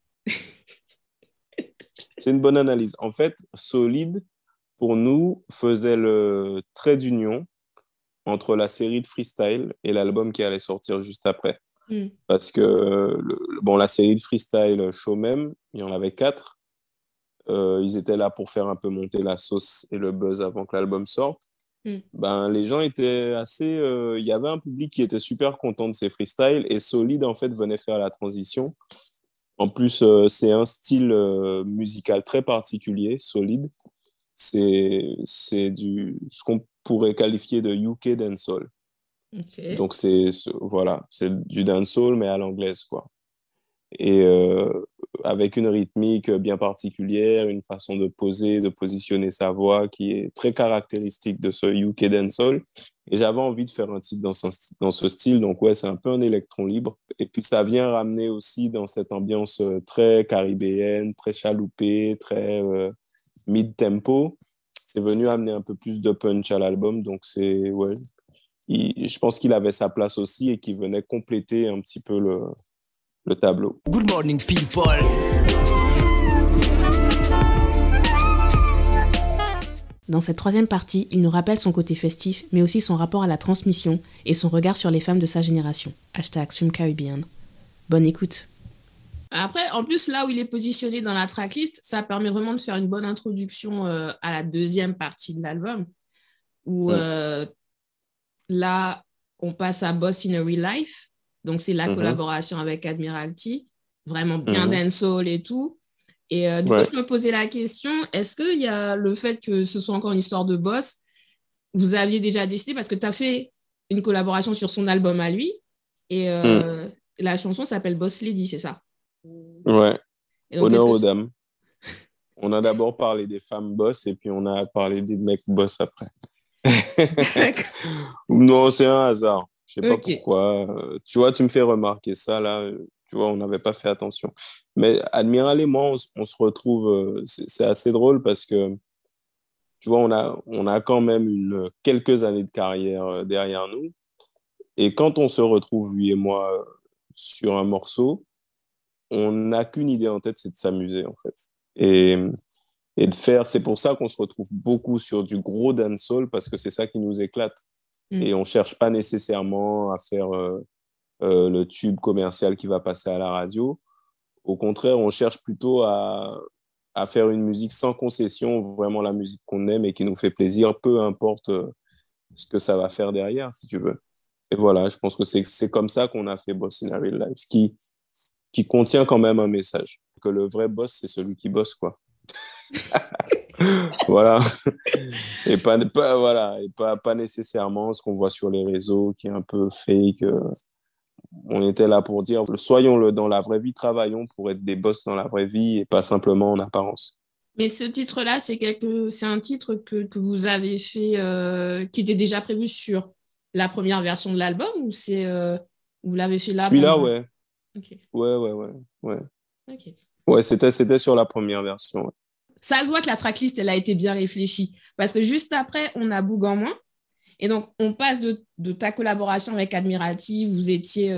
C'est une bonne analyse. En fait, Solide, pour nous, faisait le trait d'union entre la série de freestyle et l'album qui allait sortir juste après. Mm, Parce que bon, la série de freestyle Show même, il y en avait quatre. Ils étaient là pour faire un peu monter la sauce et le buzz avant que l'album sorte. mm, Ben, les gens étaient assez. Il y avait un public qui était super content de ces freestyles et Solide, en fait, venait faire la transition. En plus, c'est un style musical très particulier, Solide. C'est ce qu'on pourrait qualifier de UK dancehall. OK. Donc, voilà, c'est du dancehall, mais à l'anglaise, quoi. et avec une rythmique bien particulière, une façon de poser, de positionner sa voix qui est très caractéristique de ce UK dancehall. Et j'avais envie de faire un titre dans ce style, donc ouais, c'est un peu un électron libre. Et puis ça vient ramener aussi dans cette ambiance très caribéenne, très chaloupée, très mid-tempo. C'est venu amener un peu plus de punch à l'album, donc c'est ouais. Je pense qu'il avait sa place aussi et qu'il venait compléter un petit peu le tableau. Good morning people. Dans cette troisième partie, il nous rappelle son côté festif, mais aussi son rapport à la transmission et son regard sur les femmes de sa génération. #SumCaribbean. Bonne écoute. Après, en plus, là où il est positionné dans la tracklist, ça permet vraiment de faire une bonne introduction à la deuxième partie de l'album, où là, on passe à Boss in a Real Life. Donc, c'est la collaboration avec Admiralty, vraiment bien dancehall et tout. Et du coup, je me posais la question, est-ce qu'il y a le fait que ce soit encore une histoire de boss, vous aviez déjà décidé, parce que tu as fait une collaboration sur son album à lui, et la chanson s'appelle Boss Lady, c'est ça? Ouais, donc, honneur aux dames. On a d'abord parlé des femmes boss, et puis on a parlé des mecs boss après. Non, c'est un hasard. Je sais pas pourquoi. Tu vois, tu me fais remarquer ça là. Tu vois, on n'avait pas fait attention. Mais Admiral et moi, on se retrouve. C'est assez drôle parce que, tu vois, on a quand même quelques années de carrière derrière nous. Et quand on se retrouve, lui et moi, sur un morceau, on n'a qu'une idée en tête, c'est de s'amuser, en fait. Et de faire. C'est pour ça qu'on se retrouve beaucoup sur du gros dancehall parce que c'est ça qui nous éclate. Et on ne cherche pas nécessairement à faire le tube commercial qui va passer à la radio. Au contraire, on cherche plutôt à faire une musique sans concession, vraiment la musique qu'on aime et qui nous fait plaisir, peu importe ce que ça va faire derrière, si tu veux. Et voilà, je pense que c'est comme ça qu'on a fait Boss in a Real Life, qui contient quand même un message. Que le vrai boss, c'est celui qui bosse, quoi. Voilà. Et pas nécessairement ce qu'on voit sur les réseaux qui est un peu fake. On était là pour dire soyons-le dans la vraie vie, travaillons pour être des boss dans la vraie vie et pas simplement en apparence. Mais ce titre-là, c'est un titre que vous avez fait qui était déjà prévu sur la première version de l'album, ou vous l'avez fait là? Celui-là, ouais. Okay. Ouais. Okay. Ouais, c'était sur la première version. Ouais. Ça se voit que la tracklist, elle a été bien réfléchie. Parce que juste après, on a Boug en moins. Et donc, on passe de ta collaboration avec Admiralty. Vous étiez...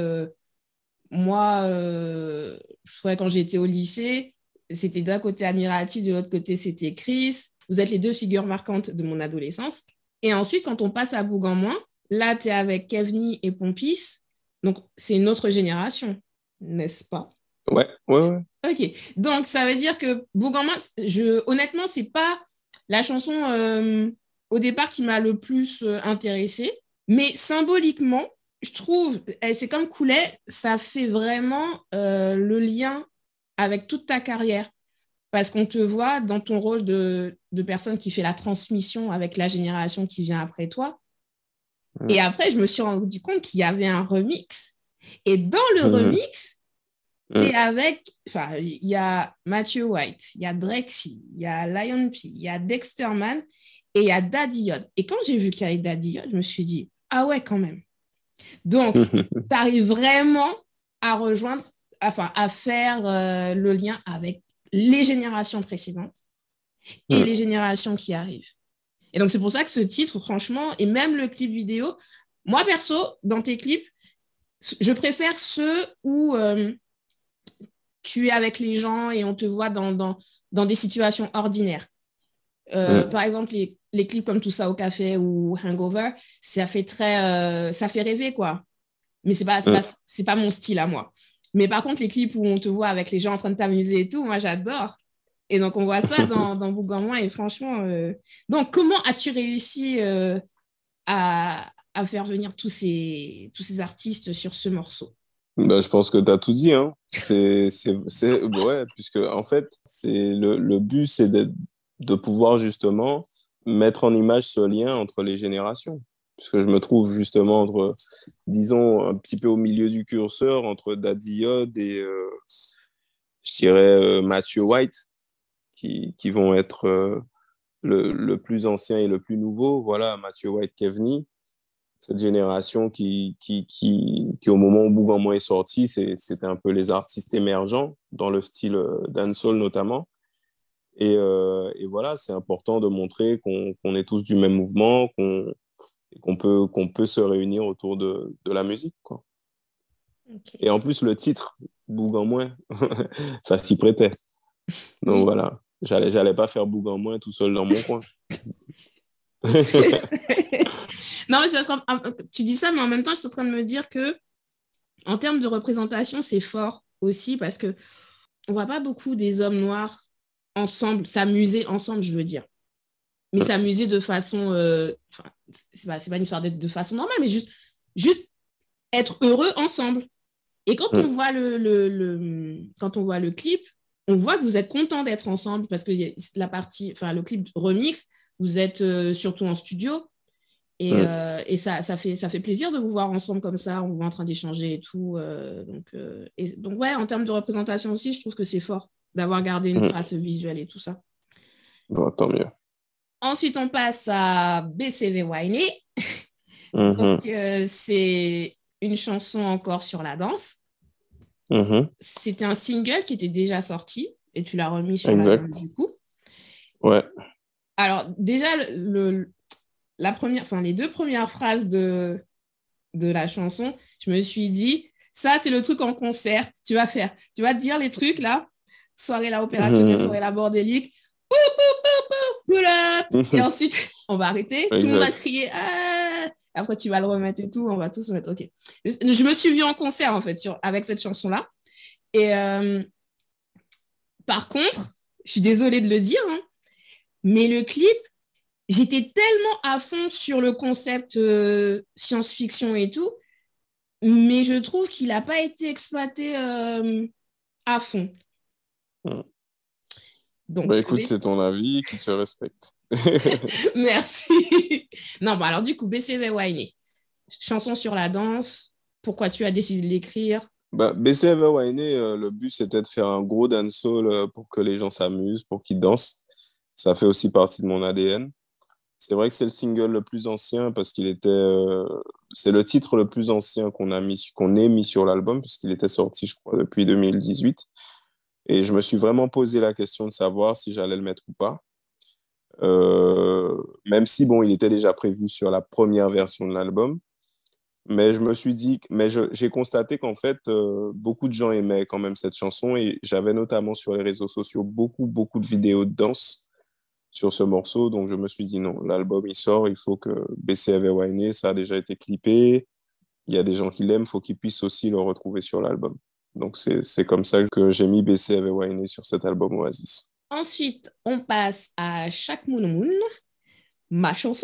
moi, quand j'étais au lycée, c'était d'un côté Admiralty, de l'autre côté, c'était Chris. Vous êtes les deux figures marquantes de mon adolescence. Et ensuite, quand on passe à Boug en moins, là, tu es avec Kevni et Pompis. Donc, c'est une autre génération, n'est-ce pas? Ouais. Ok, donc ça veut dire que Boug en moins, honnêtement, c'est pas la chanson au départ qui m'a le plus intéressée, mais symboliquement, je trouve, c'est comme Coulet, ça fait vraiment le lien avec toute ta carrière, parce qu'on te voit dans ton rôle de personne qui fait la transmission avec la génération qui vient après toi. Et après, je me suis rendu compte qu'il y avait un remix, et dans le remix, et il y a Matthew White, il y a Drexy, il y a Lion P, il y a Dexterman et il y a Daddy Yod. Et quand j'ai vu qu'il y avait Daddy Yod, je me suis dit, ah ouais, quand même. Donc, tu arrives vraiment à rejoindre, à faire le lien avec les générations précédentes et les générations qui arrivent. Et donc, c'est pour ça que ce titre, franchement, et même le clip vidéo, moi, perso, dans tes clips, je préfère ceux où... tu es avec les gens et on te voit dans des situations ordinaires. Par exemple, les clips comme Tout ça au café ou Hangover, ça fait rêver, quoi. Mais c'est pas mon style à moi. Mais par contre, les clips où on te voit avec les gens en train de t'amuser et tout, moi, j'adore. Et donc, on voit ça dans Boug en moins. Et franchement... Donc, comment as-tu réussi à faire venir tous ces artistes sur ce morceau? Je pense que tu as tout dit. Hein. Ouais, puisque en fait, le but, c'est de pouvoir justement mettre en image ce lien entre les générations. Puisque je me trouve justement disons, un petit peu au milieu du curseur entre Daddy Yod je dirais, Matthew White, qui vont être le plus ancien et le plus nouveau. Voilà, Matthew White qui est venu. Cette génération qui, au moment où Bougamment est sorti, c'était un peu les artistes émergents dans le style dancehall notamment. Et voilà, c'est important de montrer qu'on est tous du même mouvement, qu'on peut se réunir autour de la musique, quoi. Ok. Et en plus, le titre, Bougamment, ça s'y prêtait. Donc voilà, j'allais pas faire Bougamment tout seul dans mon coin. Non, mais c'est parce que tu dis ça, mais en même temps, je suis en train de me dire que en termes de représentation, c'est fort aussi parce que on voit pas beaucoup des hommes noirs ensemble, s'amuser ensemble, je veux dire. Mais s'amuser de façon... c'est pas une histoire d'être de façon normale, mais juste être heureux ensemble. Et quand on voit quand on voit le clip, on voit que vous êtes contents d'être ensemble parce que le clip remix, vous êtes surtout en studio. Et ça fait plaisir de vous voir ensemble comme ça, on vous voit en train d'échanger et tout. Donc, ouais, en termes de représentation aussi, je trouve que c'est fort d'avoir gardé une trace visuelle et tout ça. Bon, tant mieux. Ensuite, on passe à BCV Wainé. Donc, c'est une chanson encore sur la danse. C'était un single qui était déjà sorti et tu l'as remis sur l'album du coup. Ouais. Alors, déjà, les 2 premières phrases de la chanson, je me suis dit, ça, c'est le truc en concert. Tu vas te dire les trucs là, soirée là opérationnelle, soirée là bordélique, pull up. Et ensuite, on va arrêter, tout le monde va crier, ah! Après, tu vas le remettre et tout, on va tous se mettre, ok. Je me suis vue en concert en fait avec cette chanson-là. Et par contre, je suis désolée de le dire, hein, mais le clip, j'étais tellement à fond sur le concept science-fiction et tout, mais je trouve qu'il n'a pas été exploité à fond. Donc, écoute, c'est ton avis qui se respecte. Merci. Non, alors du coup, BCV Wainé, chanson sur la danse, pourquoi tu as décidé de l'écrire? BCV Wainé, le but, c'était de faire un gros dancehall pour que les gens s'amusent, pour qu'ils dansent. Ça fait aussi partie de mon ADN. C'est vrai que c'est le single le plus ancien parce c'est le titre le plus ancien qu'on ait mis sur l'album puisqu'il était sorti, je crois, depuis 2018. Et je me suis vraiment posé la question de savoir si j'allais le mettre ou pas. Même si, bon, il était déjà prévu sur la première version de l'album. Mais je me suis dit, j'ai constaté qu'en fait, beaucoup de gens aimaient quand même cette chanson et j'avais notamment sur les réseaux sociaux beaucoup de vidéos de danse sur ce morceau. Donc, je me suis dit, non, l'album, il sort, il faut que BCV Wainé, ça a déjà été clippé. Il y a des gens qui l'aiment, il faut qu'ils puissent aussi le retrouver sur l'album. Donc, c'est comme ça que j'ai mis BCV Wainé sur cet album Oasis. Ensuite, on passe à Chaque Moon Moon, ma chanson.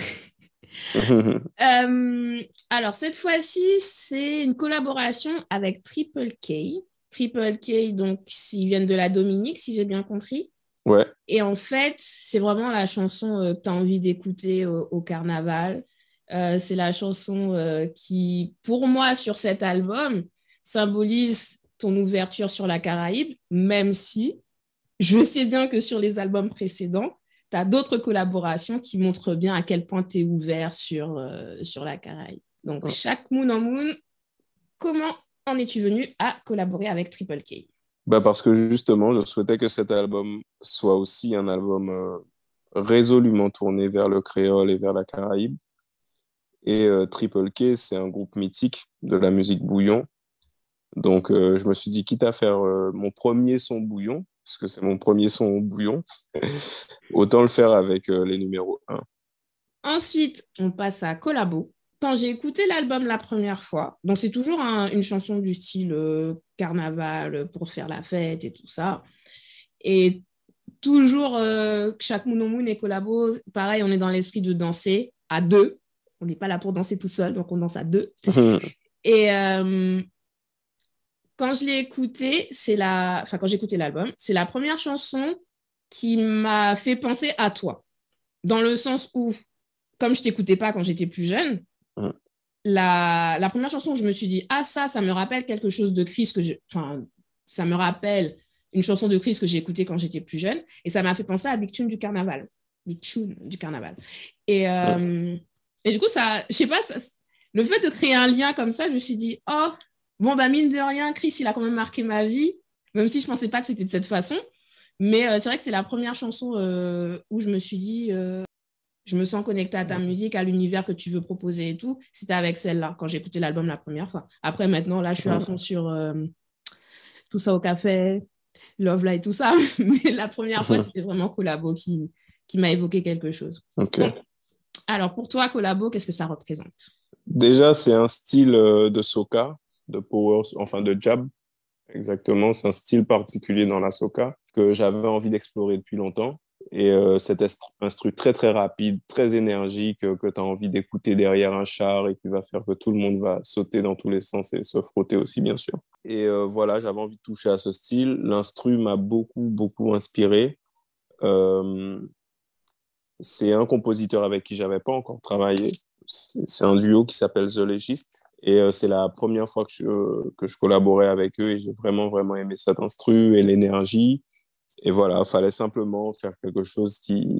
Alors, cette fois-ci, c'est une collaboration avec Triple K. Triple K, donc, ils viennent de la Dominique, si j'ai bien compris. Ouais. Et en fait, c'est vraiment la chanson que tu as envie d'écouter au carnaval. C'est la chanson qui, pour moi, sur cet album, symbolise ton ouverture sur la Caraïbe, même si je sais bien que sur les albums précédents, tu as d'autres collaborations qui montrent bien à quel point tu es ouvert sur la Caraïbe. Donc, Chaque Moon en Moon, comment en es-tu venu à collaborer avec Triple K? Parce que justement, je souhaitais que cet album soit aussi un album résolument tourné vers le créole et vers la Caraïbe. Et Triple K, c'est un groupe mythique de la musique bouillon. Donc, je me suis dit, quitte à faire mon premier son bouillon, parce que c'est mon premier son bouillon, autant le faire avec les numéros 1. Ensuite, on passe à Collabo. Quand j'ai écouté l'album la première fois, donc c'est toujours une chanson du style carnaval pour faire la fête et tout ça. Et toujours Chaque Moon Moon et Collabo, pareil, on est dans l'esprit de danser à 2. On n'est pas là pour danser tout seul, donc on danse à 2. Et quand je l'ai écouté, quand j'ai écouté l'album, c'est la première chanson qui m'a fait penser à toi. Dans le sens où, comme je t'écoutais pas quand j'étais plus jeune, la première chanson, je me suis dit, ça me rappelle quelque chose de Chris ça me rappelle une chanson de Chris que j'ai écoutée quand j'étais plus jeune. Et ça m'a fait penser à Big Tune du Carnaval. Big Tune du Carnaval. Et du coup, ça, je sais pas, le fait de créer un lien comme ça, je me suis dit, oh, bon, bah, mine de rien, Chris, il a quand même marqué ma vie, même si je pensais pas que c'était de cette façon. Mais c'est vrai que c'est la première chanson où je me suis dit, je me sens connectée à ta musique, à l'univers que tu veux proposer et tout. C'était avec celle-là, quand j'ai écouté l'album la première fois. Après, maintenant, là, je suis à fond sur Tout ça au café, Love Light, tout ça. Mais la première fois, c'était vraiment Collabo qui m'a évoqué quelque chose. Ok. Donc, alors, pour toi, Collabo, qu'est-ce que ça représente? Déjà, c'est un style de soca, de power, enfin de jab, exactement. C'est un style particulier dans la soca que j'avais envie d'explorer depuis longtemps. Et cet instru très, très rapide, très énergique, que tu as envie d'écouter derrière un char et qui va faire que tout le monde va sauter dans tous les sens et se frotter aussi, bien sûr. Et voilà, j'avais envie de toucher à ce style. L'instru m'a beaucoup, beaucoup inspiré. C'est un compositeur avec qui j'avais pas encore travaillé. C'est un duo qui s'appelle The Legist. Et c'est la première fois que je collaborais avec eux et j'ai vraiment, vraiment aimé cet instru et l'énergie. Et voilà, il fallait simplement faire quelque chose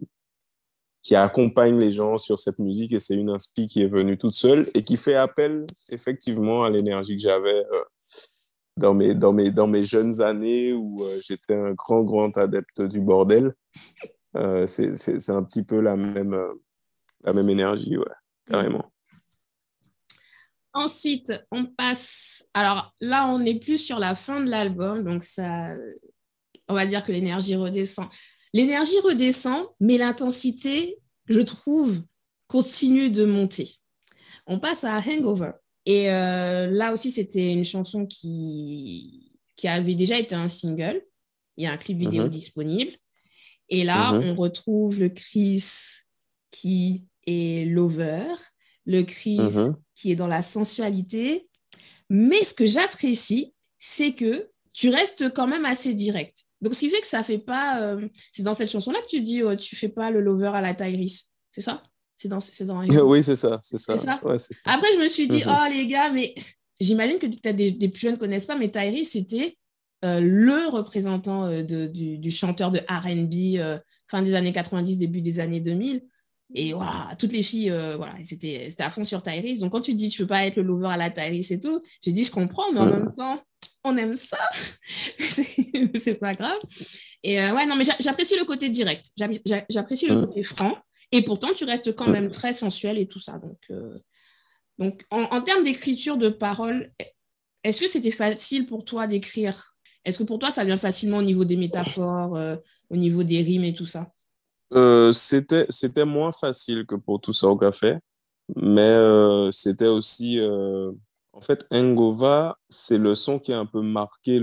qui accompagne les gens sur cette musique. Et c'est une inspi qui est venue toute seule et qui fait appel effectivement à l'énergie que j'avais dans mes jeunes années où j'étais un grand, grand adepte du bordel. C'est un petit peu la même énergie, ouais, carrément. Ensuite, on passe... Alors là, on est plus sur la fin de l'album, donc ça... On va dire que l'énergie redescend. L'énergie redescend, mais l'intensité, je trouve, continue de monter. On passe à Hangover. Et là aussi, c'était une chanson qui avait déjà été un single. Il y a un clip vidéo disponible. Et là, on retrouve le Chris qui est lover, le Chris qui est dans la sensualité. Mais ce que j'apprécie, c'est que tu restes quand même assez direct. Donc, ce qui fait que ça fait pas... c'est dans cette chanson-là que tu dis tu fais pas le lover à la Tyrese. C'est ça? C'est dans Oui, c'est ça. C'est ça? Ouais, c'est ça. Après, je me suis dit, oh les gars, mais j'imagine que peut-être des plus jeunes ne connaissent pas, mais Tyrese, c'était le représentant du chanteur de R&B fin des années 90, début des années 2000. Et wow, toutes les filles, voilà, c'était à fond sur Tyrese. Donc, quand tu dis, tu ne peux pas être le lover à la Tyrese et tout, j'ai dit, je comprends, mais en même temps, on aime ça. C'est pas grave. Et ouais, non, mais j'apprécie le côté direct. J'apprécie le côté franc. Et pourtant, tu restes quand même très sensuel et tout ça. Donc en termes d'écriture de paroles, est-ce que c'était facile pour toi d'écrire? Est-ce que pour toi, ça vient facilement au niveau des métaphores, au niveau des rimes et tout ça? C'était moins facile que pour Tout ça au café, mais c'était aussi... En fait, Engova, c'est le son qui a un peu marqué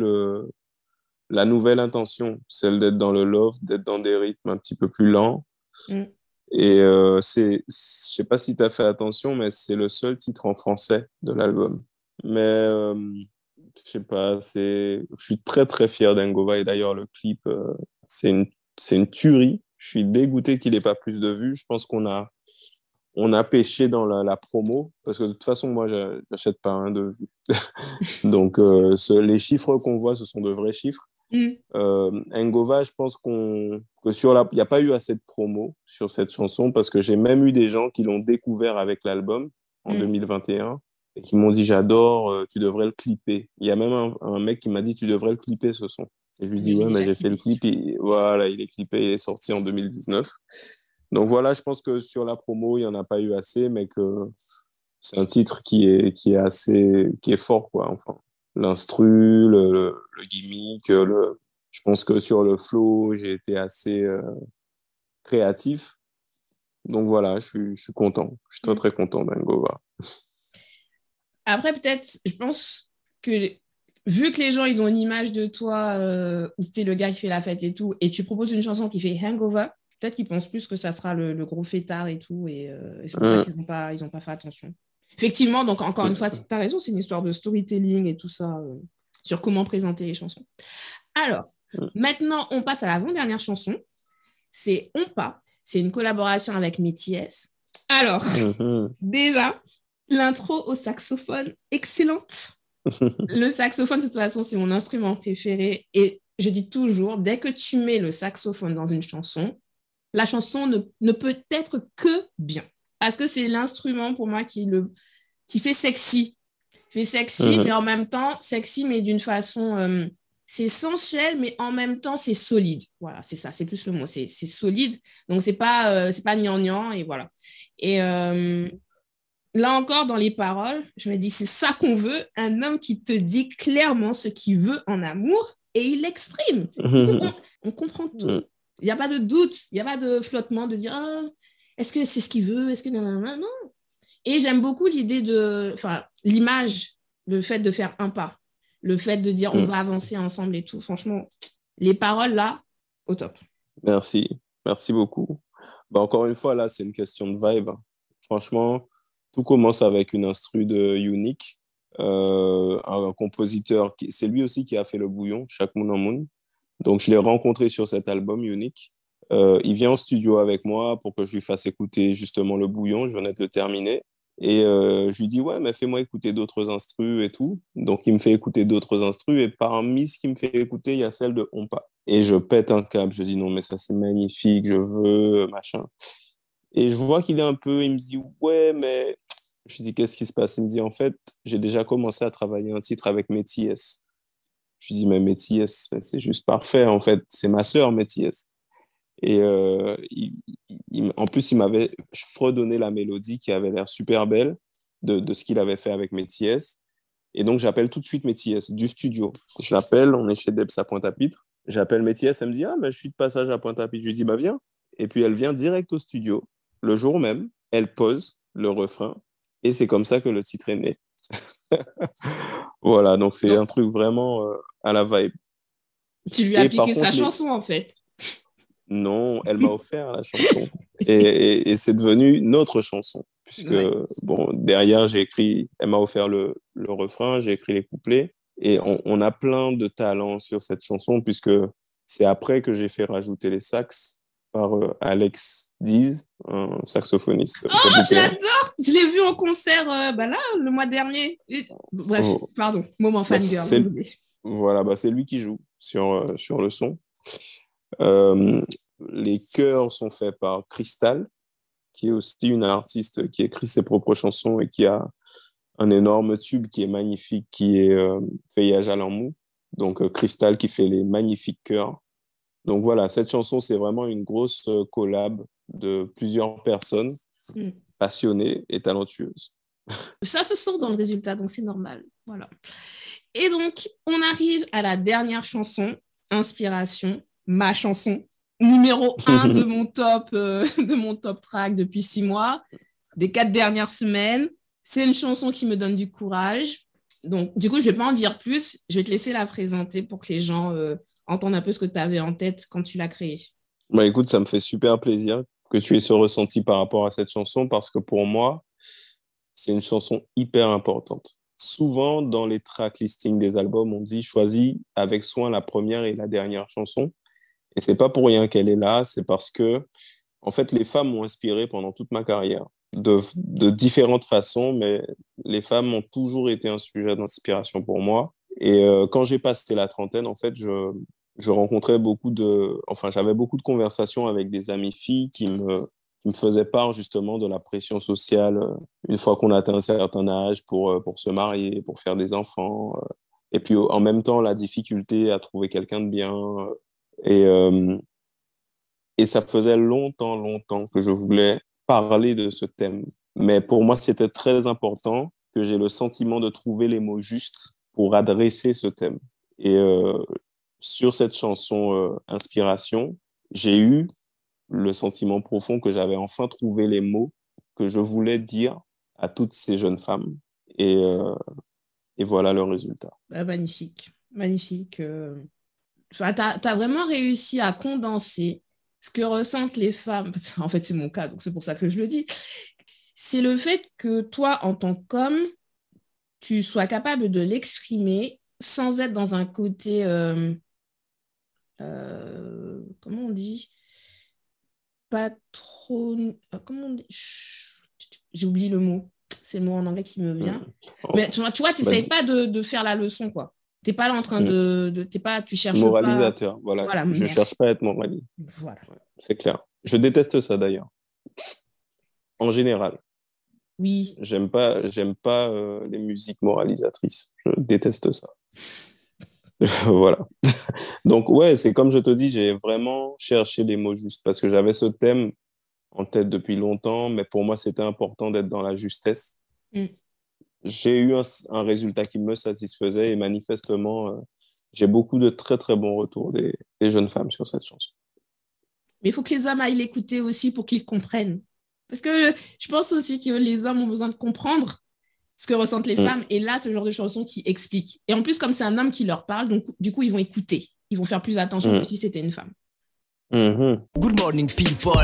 la nouvelle intention, celle d'être dans le love, d'être dans des rythmes un petit peu plus lents. Et je sais pas si tu as fait attention, mais c'est le seul titre en français de l'album. Mais je sais pas, je suis très très fier d'Engova et d'ailleurs le clip, c'est une tuerie. Je suis dégoûté qu'il n'ait pas plus de vues. Je pense qu'on a pêché dans la promo parce que de toute façon, moi, j'achète pas un de vues. Donc, les chiffres qu'on voit, ce sont de vrais chiffres. Engova, je pense il n'y a pas eu assez de promo sur cette chanson parce que j'ai même eu des gens qui l'ont découvert avec l'album en 2021 et qui m'ont dit j'adore, tu devrais le clipper. Il y a même un mec qui m'a dit tu devrais le clipper ce son. Et je lui dis ouais, mais j'ai fait le clip et voilà, il est clippé, il est sorti en 2019. Donc voilà, je pense que sur la promo, il n'y en a pas eu assez, mais que c'est un titre qui est fort, quoi. Enfin, l'instru, le gimmick, je pense que sur le flow, j'ai été assez créatif. Donc voilà, je suis content. Je suis très, très content d'Engova. Après, peut-être, je pense que vu que les gens, ils ont une image de toi où tu es le gars qui fait la fête et tout, et tu proposes une chanson qui fait Hangover, peut-être qu'ils pensent plus que ça sera le gros fêtard et tout, et c'est pour ça qu'ils n'ont pas fait attention. Effectivement, donc encore une fois, tu as raison, c'est une histoire de storytelling et tout ça, sur comment présenter les chansons. Alors, maintenant, on passe à l'avant-dernière chanson. C'est On Pas. C'est une collaboration avec Métis. Alors, déjà, l'intro au saxophone, excellente. Le saxophone, de toute façon, c'est mon instrument préféré. Et je dis toujours, dès que tu mets le saxophone dans une chanson, la chanson ne peut être que bien. Parce que c'est l'instrument pour moi qui fait sexy. Fait sexy, mais en même temps, sexy, mais d'une façon... c'est sensuel, mais en même temps, c'est solide. Voilà, c'est ça, c'est plus le mot. C'est solide. Donc, c'est pas gnangnan, et voilà. Et là encore, dans les paroles, je me dis, c'est ça qu'on veut, un homme qui te dit clairement ce qu'il veut en amour et il l'exprime. Du coup, on comprend tout. Il n'y a pas de doute, il n'y a pas de flottement de dire, oh, est-ce que c'est ce qu'il veut, est-ce que non, non, non, non. Et j'aime beaucoup l'idée enfin, l'image, le fait de faire un pas, le fait de dire, on va avancer ensemble et tout. Franchement, les paroles là, au top. Merci, merci beaucoup. Bah, encore une fois, là, c'est une question de vibe. Franchement, tout commence avec une instru de Unique, un compositeur, c'est lui aussi qui a fait le bouillon, Chaque Moon en Moon. Donc, je l'ai rencontré sur cet album Unique. Il vient en studio avec moi pour que je lui fasse écouter justement le bouillon. Je venais de le terminer. Et je lui dis, ouais, mais fais-moi écouter d'autres instrus et tout. Donc, il me fait écouter d'autres instrus. Et parmi ce qu'il me fait écouter, il y a celle de Ompa. Et je pète un câble. Je dis, non, mais ça, c'est magnifique. Je veux, machin. Et je vois qu'il est un peu, il me dit, ouais, mais je lui dis, qu'est-ce qui se passe? Il me dit, en fait, j'ai déjà commencé à travailler un titre avec Métis. Je lui dis, mais Métis, c'est juste parfait. En fait, c'est ma sœur, Métis. Et en plus, il m'avait fredonné la mélodie qui avait l'air super belle de ce qu'il avait fait avec Métis. Et donc, j'appelle tout de suite Métis du studio. Je l'appelle, on est chez Debs à Pointe-à-Pitre. J'appelle Métis, elle me dit, ah, mais je suis de passage à Pointe-à-Pitre. Je lui dis, bah, viens. Et puis, elle vient direct au studio. Le jour même, elle pose le refrain. Et c'est comme ça que le titre est né. Voilà, donc c'est un truc vraiment à la vibe. Tu lui as Et par piqué sa contre, chanson, en fait. non, elle m'a offert la chanson. Et c'est devenu notre chanson. Puisque, Ouais. bon, derrière, elle m'a offert le refrain, j'ai écrit les couplets. Et on a plein de talents sur cette chanson, puisque c'est après que j'ai fait rajouter les sax par Alex Dees, un saxophoniste Oh, je guadeloupéen. l'adore! Je l'ai vu en concert bah là, le mois dernier. Bref, Oh, pardon, moment bah, fangirl, désolé. voilà, bah, c'est lui qui joue sur le son. Euh, les chœurs sont faits par Crystal, qui est aussi une artiste qui écrit ses propres chansons et qui a un énorme tube qui est magnifique, qui est Feuillage à l'emmou. Donc, Crystal qui fait les magnifiques chœurs. Donc voilà, cette chanson, c'est vraiment une grosse collab de plusieurs personnes Mm. passionnées et talentueuses. Ça se sent dans le résultat, donc c'est normal. Voilà. Et donc, on arrive à la dernière chanson, Inspiration, ma chanson, numéro 1 de mon top track depuis 6 mois, des 4 dernières semaines. C'est une chanson qui me donne du courage. Donc, du coup, je ne vais pas en dire plus. Je vais te laisser la présenter pour que les gens entendent un peu ce que tu avais en tête quand tu l'as créée. Bah, écoute, ça me fait super plaisir que tu aies ce ressenti par rapport à cette chanson parce que pour moi, c'est une chanson hyper importante. Souvent, dans les track listings des albums, on dit choisis avec soin la première et la dernière chanson. Et c'est pas pour rien qu'elle est là, c'est parce que, en fait, les femmes m'ont inspiré pendant toute ma carrière, de différentes façons, mais les femmes ont toujours été un sujet d'inspiration pour moi. Et quand j'ai passé la trentaine, en fait, je rencontrais enfin, j'avais beaucoup de conversations avec des amies filles qui me faisaient part justement de la pression sociale une fois qu'on atteint un certain âge pour se marier, pour faire des enfants. Et puis en même temps, la difficulté à trouver quelqu'un de bien. Et, euh, et ça faisait longtemps, longtemps que je voulais parler de ce thème. Mais pour moi, c'était très important que j'ai le sentiment de trouver les mots justes pour adresser ce thème. Et sur cette chanson Inspiration, j'ai eu le sentiment profond que j'avais enfin trouvé les mots que je voulais dire à toutes ces jeunes femmes. Et, euh, et voilà le résultat. Bah, magnifique, magnifique. Enfin, tu as vraiment réussi à condenser ce que ressentent les femmes. En fait, c'est mon cas, donc c'est pour ça que je le dis. C'est le fait que toi, en tant qu'homme, tu sois capable de l'exprimer sans être dans un côté, comment on dit, pas trop, comment on dit, j'ai oublié le mot. c'est le mot en anglais qui me vient. Mais tu vois, tu n'essayes pas de faire la leçon, quoi. Tu n'es pas là en train tu cherches moralisateur, pas... voilà. Voilà, je ne cherche pas à être moralisateur. Voilà. Ouais, c'est clair. Je déteste ça, d'ailleurs. En général. Oui. J'aime pas les musiques moralisatrices. Je déteste ça. Voilà. Donc, ouais, c'est comme je te dis, j'ai vraiment cherché les mots justes parce que j'avais ce thème en tête depuis longtemps, mais pour moi, c'était important d'être dans la justesse. J'ai eu un résultat qui me satisfaisait et manifestement, j'ai beaucoup de très, très bons retours des jeunes femmes sur cette chanson. Mais il faut que les hommes aillent l'écouter aussi pour qu'ils comprennent. Parce que je pense aussi que les hommes ont besoin de comprendre ce que ressentent les femmes. Et là, c'est le genre de chanson qui explique. Et en plus, comme c'est un homme qui leur parle, donc du coup, ils vont écouter. Ils vont faire plus attention que si c'était une femme. Good morning, people.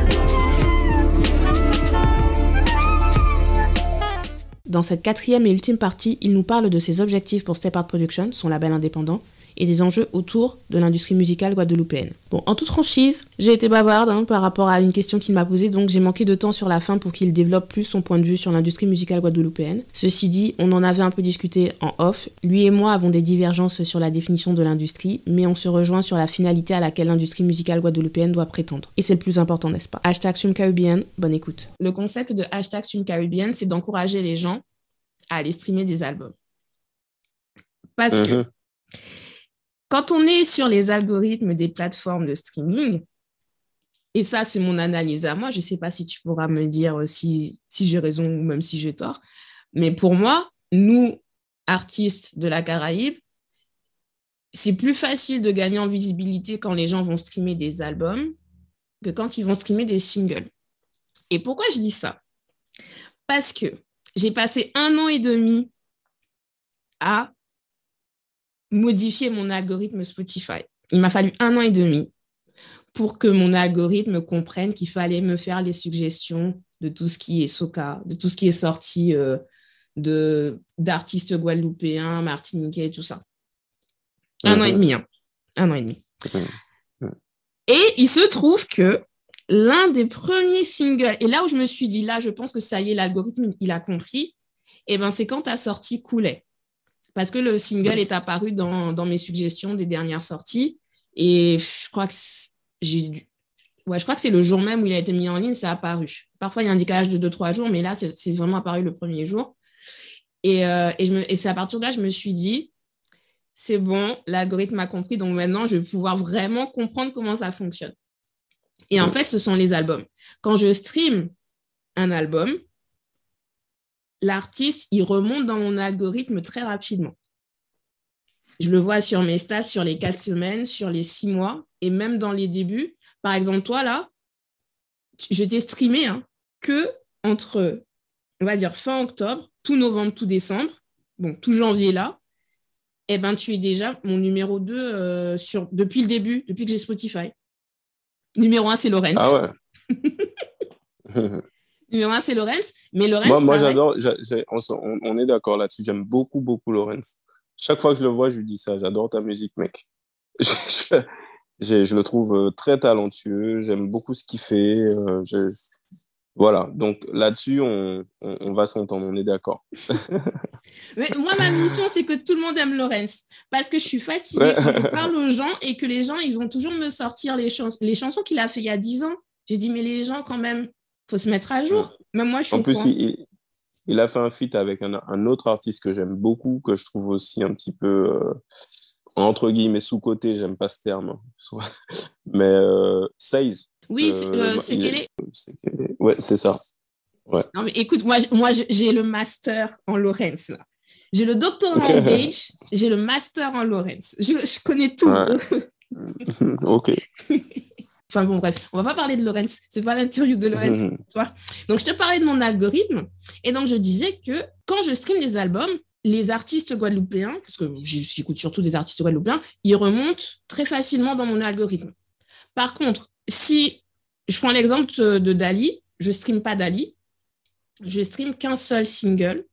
Dans cette quatrième et ultime partie, il nous parle de ses objectifs pour Step Art Production, son label indépendant, et des enjeux autour de l'industrie musicale guadeloupéenne. Bon, en toute franchise, j'ai été bavarde par rapport à une question qu'il m'a posée, donc j'ai manqué de temps sur la fin pour qu'il développe plus son point de vue sur l'industrie musicale guadeloupéenne. Ceci dit, on en avait un peu discuté en off. Lui et moi avons des divergences sur la définition de l'industrie, mais on se rejoint sur la finalité à laquelle l'industrie musicale guadeloupéenne doit prétendre. Et c'est le plus important, n'est-ce pas? #StreamCaribbean, bonne écoute. Le concept de #StreamCaribbean, c'est d'encourager les gens à aller streamer des albums. Parce que quand on est sur les algorithmes des plateformes de streaming, et ça, c'est mon analyse à moi, je ne sais pas si tu pourras me dire si j'ai raison ou même si j'ai tort, mais pour moi, nous, artistes de la Caraïbe, c'est plus facile de gagner en visibilité quand les gens vont streamer des albums que quand ils vont streamer des singles. Et pourquoi je dis ça? Parce que j'ai passé 1 an et demi à modifier mon algorithme Spotify. Il m'a fallu 1 an et demi pour que mon algorithme comprenne qu'il fallait me faire les suggestions de tout ce qui est soca, de tout ce qui est sorti d'artistes guadeloupéens, martiniquais et tout ça. 1 an et demi. 1 an et demi. Et il se trouve que l'un des premiers singles, et là où je me suis dit, là, je pense que ça y est, l'algorithme, il a compris, et ben, c'est quand tu as sorti Coulet. Parce que le single est apparu dans mes suggestions des dernières sorties. Et je crois que c'est le jour même où il a été mis en ligne, c'est apparu. Parfois, il y a un décalage de 2-3 jours, mais là, c'est vraiment apparu le premier jour. Et c'est à partir de là, je me suis dit, c'est bon, l'algorithme a compris, donc maintenant, je vais pouvoir vraiment comprendre comment ça fonctionne. Et en fait, ce sont les albums. Quand je stream un album, l'artiste, il remonte dans mon algorithme très rapidement. Je le vois sur mes stats, sur les 4 semaines, sur les 6 mois, et même dans les débuts. Par exemple, toi, là, je t'ai streamé que entre, on va dire, fin octobre, tout novembre, tout décembre, bon, tout janvier, là, eh ben, tu es déjà mon numéro 2 depuis le début, depuis que j'ai Spotify. Numéro 1, c'est Lorenz. Ah ouais. Numéro 1, c'est Lorenz. Mais Lorenz, moi j'adore, on est d'accord là-dessus. J'aime beaucoup, beaucoup Lorenz. Chaque fois que je le vois, je lui dis ça. J'adore ta musique, mec. Je le trouve très talentueux. J'aime beaucoup ce qu'il fait. Voilà. Donc là-dessus, on va s'entendre. On est d'accord. Mais moi, ma mission, c'est que tout le monde aime Lorenz. Parce que je suis fatiguée quand je parle aux gens et que les gens, ils vont toujours me sortir les chansons qu'il a fait il y a 10 ans. J'ai dit, mais les gens, quand même, il faut se mettre à jour. Même moi, je suis en plus, il a fait un feat avec un autre artiste que j'aime beaucoup, que je trouve aussi un petit peu, entre guillemets, sous-côté. J'aime pas ce terme. Mais Seize. Oui, c'est qu'elle est. Ouais, c'est ça. Ouais. Non, mais écoute, moi j'ai le master en Lorenz, là. J'ai le doctorat en Beige, j'ai le master en Lorenz. Je connais tout. Ouais. Ok. Enfin bon, bref, on va pas parler de Lorenz. C'est pas l'interview de Lorenz. Donc, je te parlais de mon algorithme. Et donc, je disais que quand je stream des albums, les artistes guadeloupéens, parce que j'écoute surtout des artistes guadeloupéens, ils remontent très facilement dans mon algorithme. Par contre, si je prends l'exemple de Dali, je stream pas Dali, je stream qu'un seul single,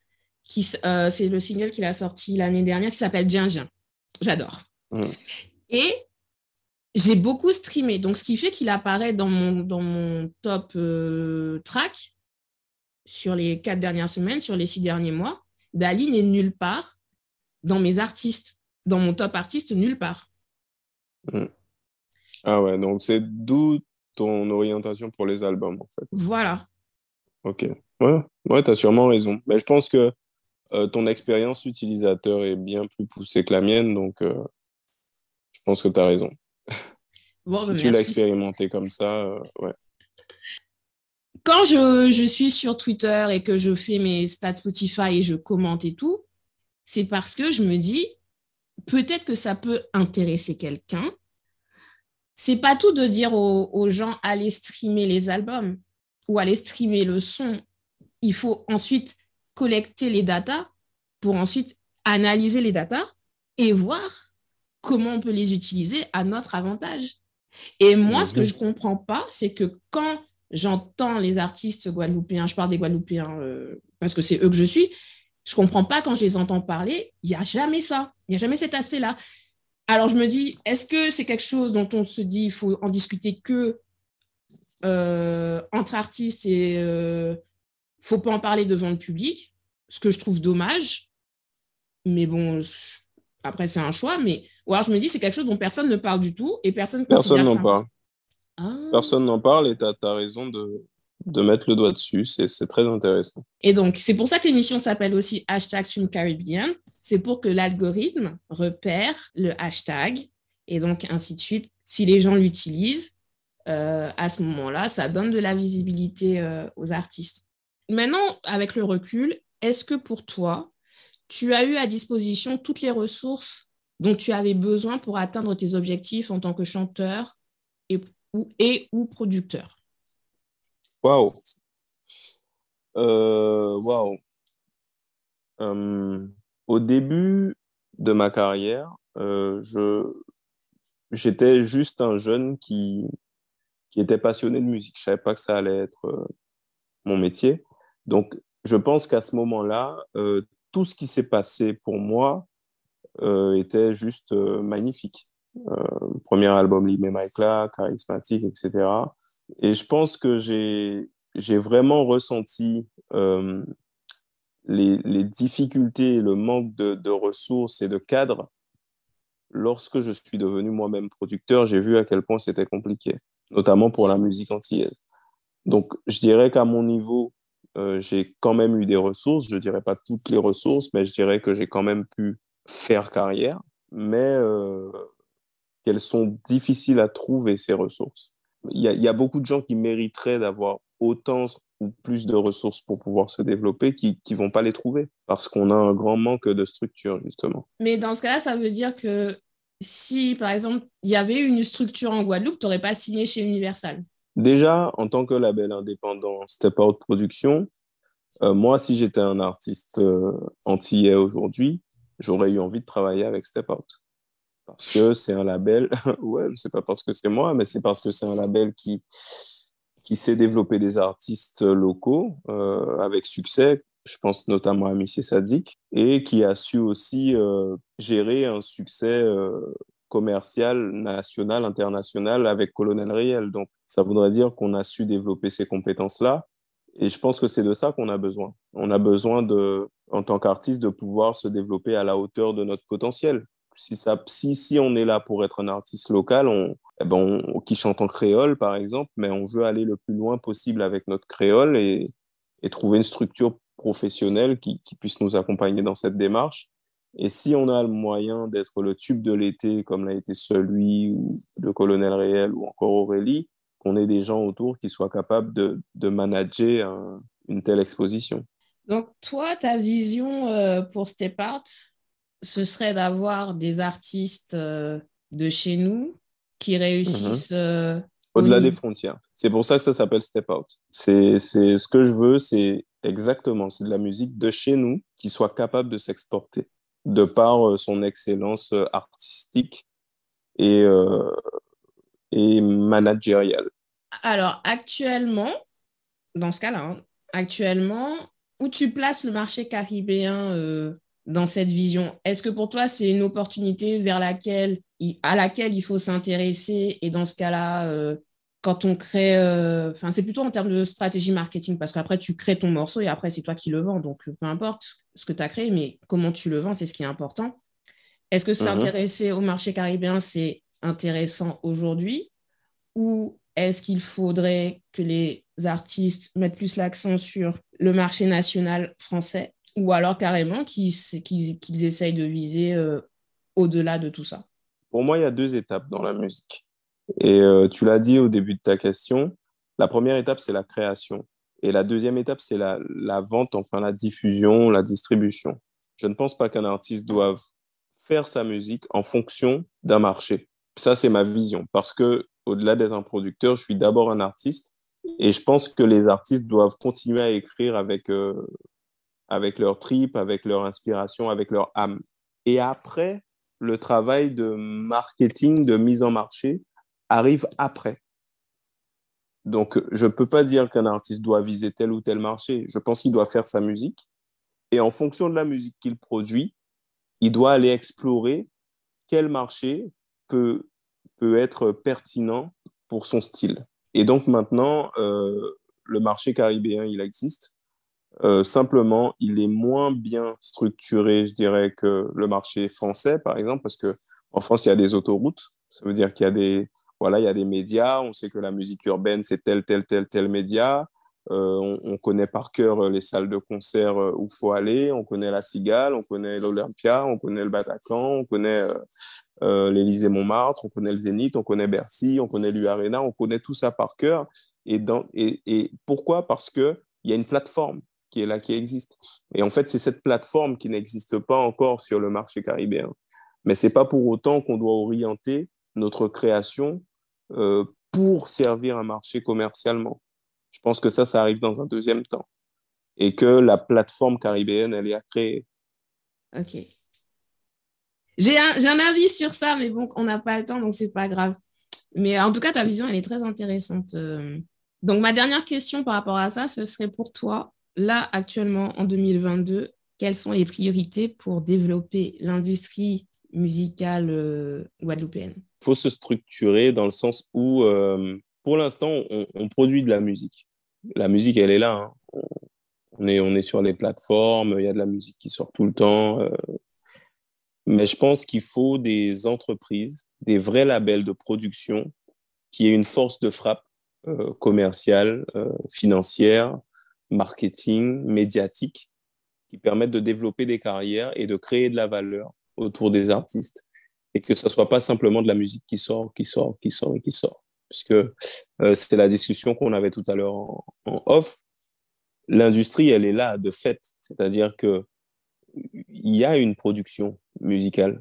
c'est le single qu'il a sorti l'année dernière, qui s'appelle Djin. J'adore. Et j'ai beaucoup streamé, donc ce qui fait qu'il apparaît dans mon top track sur les 4 dernières semaines, sur les 6 derniers mois, Dali n'est nulle part dans mes artistes, dans mon top artiste, nulle part. Ah ouais, donc c'est d'où ton orientation pour les albums, en fait. Voilà. Ok. Ouais, tu as sûrement raison. Mais je pense que ton expérience utilisateur est bien plus poussée que la mienne, donc je pense que tu as raison. Bon, Si tu l'as merci. expérimenté comme ça, ouais. Quand je suis sur Twitter et que je fais mes stats Spotify et je commente et tout, c'est parce que je me dis, peut-être que ça peut intéresser quelqu'un. C'est pas tout de dire aux gens, allez streamer les albums ou allez streamer le son. Il faut ensuite collecter les datas pour ensuite analyser les datas et voir comment on peut les utiliser à notre avantage. Et moi, ce que je ne comprends pas, c'est que quand j'entends les artistes guadeloupéens, je parle des Guadeloupéens parce que c'est eux que je suis, je ne comprends pas quand je les entends parler, il n'y a jamais ça, il n'y a jamais cet aspect-là. Alors je me dis, est-ce que c'est quelque chose dont on se dit il faut en discuter que entre artistes et il ne faut pas en parler devant le public, ce que je trouve dommage, mais bon, après c'est un choix, mais ou alors je me dis c'est quelque chose dont personne ne parle du tout et personne considère Personne que n'en parle. Ah. Personne n'en parle et tu as raison de mettre le doigt dessus. C'est très intéressant. Et donc, c'est pour ça que l'émission s'appelle aussi #StreamCaribbean. C'est pour que l'algorithme repère le hashtag et donc ainsi de suite. Si les gens l'utilisent, à ce moment-là, ça donne de la visibilité aux artistes. Maintenant, avec le recul, est-ce que pour toi, tu as eu à disposition toutes les ressources dont tu avais besoin pour atteindre tes objectifs en tant que chanteur ou producteur? Waouh! Waouh! Au début de ma carrière, j'étais juste un jeune qui était passionné de musique. Je savais pas que ça allait être mon métier. Donc, je pense qu'à ce moment-là, tout ce qui s'est passé pour moi était juste magnifique. Premier album Limé Maïkla, charismatique, etc. Et je pense que j'ai vraiment ressenti les difficultés et le manque de ressources et de cadres. Lorsque je suis devenu moi-même producteur, j'ai vu à quel point c'était compliqué, notamment pour la musique antillaise. Donc, je dirais qu'à mon niveau, j'ai quand même eu des ressources. Je ne dirais pas toutes les ressources, mais je dirais que j'ai quand même pu faire carrière. Mais qu'elles sont difficiles à trouver, ces ressources. Il y a beaucoup de gens qui mériteraient d'avoir autant ou plus de ressources pour pouvoir se développer qui ne vont pas les trouver parce qu'on a un grand manque de structure, justement. Mais dans ce cas-là, ça veut dire que si, par exemple, il y avait une structure en Guadeloupe, tu n'aurais pas signé chez Universal. Déjà, en tant que label indépendant Step Out Production, moi, si j'étais un artiste antillais aujourd'hui, j'aurais eu envie de travailler avec Step Out. Parce que c'est un label, ouais, c'est pas parce que c'est moi, mais c'est parce que c'est un label qui sait développer des artistes locaux avec succès. Je pense notamment à Missy Sadik, et qui a su aussi gérer un succès commercial, national, international avec Colonel Riel. Donc, ça voudrait dire qu'on a su développer ces compétences-là. Et je pense que c'est de ça qu'on a besoin. On a besoin, en tant qu'artiste, de pouvoir se développer à la hauteur de notre potentiel. Si on est là pour être un artiste local, qui chante en créole, par exemple, mais on veut aller le plus loin possible avec notre créole et trouver une structure professionnelle qui puisse nous accompagner dans cette démarche. Et si on a le moyen d'être le tube de l'été, comme l'a été celui ou de Colonel Réel ou encore Aurélie, qu'on ait des gens autour qui soient capables de manager une telle exposition. Donc, toi, ta vision pour Step Out, ce serait d'avoir des artistes de chez nous qui réussissent au-delà des frontières. C'est pour ça que ça s'appelle Step Out. C'est ce que je veux, c'est exactement, c'est de la musique de chez nous qui soit capable de s'exporter de par son excellence artistique et managériale. Alors, actuellement, dans ce cas-là, actuellement, où tu places le marché caribéen dans cette vision? Est-ce que pour toi, c'est une opportunité à laquelle il faut s'intéresser et dans ce cas-là, quand on crée, c'est plutôt en termes de stratégie marketing, parce qu'après, tu crées ton morceau et après, c'est toi qui le vends. Donc, peu importe ce que tu as créé, mais comment tu le vends, c'est ce qui est important. Est-ce que s'intéresser au marché caribéen, c'est intéressant aujourd'hui, ou est-ce qu'il faudrait que les artistes mettent plus l'accent sur le marché national français, ou alors carrément qu'ils essayent de viser au-delà de tout ça? Pour moi, il y a 2 étapes dans la musique. Et tu l'as dit au début de ta question, la première étape, c'est la création. Et la deuxième étape, c'est la vente, enfin la diffusion, la distribution. Je ne pense pas qu'un artiste doive faire sa musique en fonction d'un marché. Ça, c'est ma vision. Parce que au-delà d'être un producteur, je suis d'abord un artiste. Et je pense que les artistes doivent continuer à écrire avec leur trip, avec leur inspiration, avec leur âme. Et après, le travail de marketing, de mise en marché, arrive après. Donc, je ne peux pas dire qu'un artiste doit viser tel ou tel marché. Je pense qu'il doit faire sa musique. Et en fonction de la musique qu'il produit, il doit aller explorer quel marché peut être pertinent pour son style. Et donc maintenant, le marché caribéen, il existe. Simplement, il est moins bien structuré, je dirais, que le marché français, par exemple, parce qu'en France, il y a des autoroutes. Ça veut dire qu'il y a il y a des médias. On sait que la musique urbaine, c'est tel média. On connaît par cœur les salles de concert où il faut aller. On connaît la Cigale, on connaît l'Olympia, on connaît le Bataclan, on connaît l'Élysée-Montmartre, on connaît le Zénith, on connaît Bercy, on connaît l'U-Arena, on connaît tout ça par cœur. Et pourquoi? Parce qu'il y a une plateforme qui est là, qui existe. Et en fait, c'est cette plateforme qui n'existe pas encore sur le marché caribéen. Mais ce n'est pas pour autant qu'on doit orienter notre création pour servir un marché commercialement. Je pense que ça arrive dans un deuxième temps. Et que la plateforme caribéenne, elle est à créer. Ok. J'ai un avis sur ça, mais bon, on n'a pas le temps, donc c'est pas grave. Mais en tout cas, ta vision, elle est très intéressante. Donc, ma dernière question par rapport à ça, ce serait pour toi, là, actuellement, en 2022, quelles sont les priorités pour développer l'industrie musicale guadeloupéenne? Il faut se structurer dans le sens où, pour l'instant, on produit de la musique. La musique, elle est là. Hein. On est sur les plateformes, il y a de la musique qui sort tout le temps. Mais je pense qu'il faut des entreprises, des vrais labels de production qui aient une force de frappe commerciale, financière, marketing, médiatique, qui permettent de développer des carrières et de créer de la valeur autour des artistes. Et que ce ne soit pas simplement de la musique qui sort. Puisque c'était la discussion qu'on avait tout à l'heure en off. L'industrie, elle est là de fait. C'est-à-dire qu'il y a une production musicale.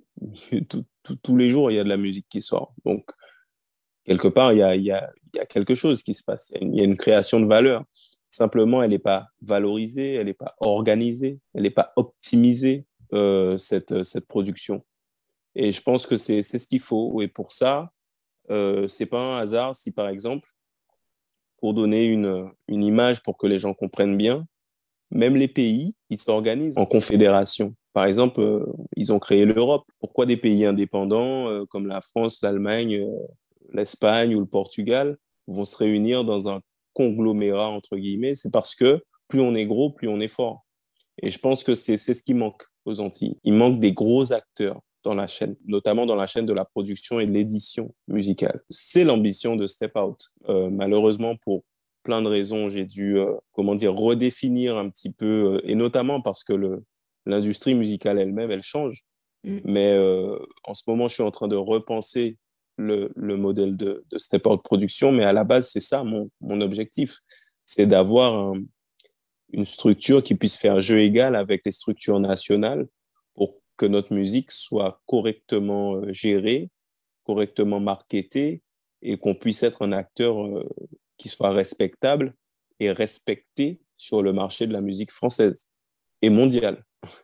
Tous les jours, il y a de la musique qui sort. Donc, quelque part, il y a quelque chose qui se passe. Il y a une création de valeur. Simplement, elle n'est pas valorisée, elle n'est pas organisée, elle n'est pas optimisée, cette production. Et je pense que c'est ce qu'il faut. Et pour ça, ce n'est pas un hasard si, par exemple, pour donner une image pour que les gens comprennent bien, même les pays, ils s'organisent en confédération. Par exemple, ils ont créé l'Europe. Pourquoi des pays indépendants comme la France, l'Allemagne, l'Espagne ou le Portugal vont se réunir dans un conglomérat, entre guillemets? C'est parce que plus on est gros, plus on est fort. Et je pense que c'est ce qui manque aux Antilles. Il manque des gros acteurs dans la chaîne, notamment dans la chaîne de la production et de l'édition musicale. C'est l'ambition de Step Out. Malheureusement, pour plein de raisons, j'ai dû redéfinir un petit peu, et notamment parce que l'industrie musicale elle-même, elle change. Mais en ce moment, je suis en train de repenser le modèle de Step Out Production, mais à la base, c'est ça mon objectif. C'est d'avoir une structure qui puisse faire jeu égal avec les structures nationales pour que notre musique soit correctement gérée, correctement marketée, et qu'on puisse être un acteur qui soit respectable et respecté sur le marché de la musique française et mondiale.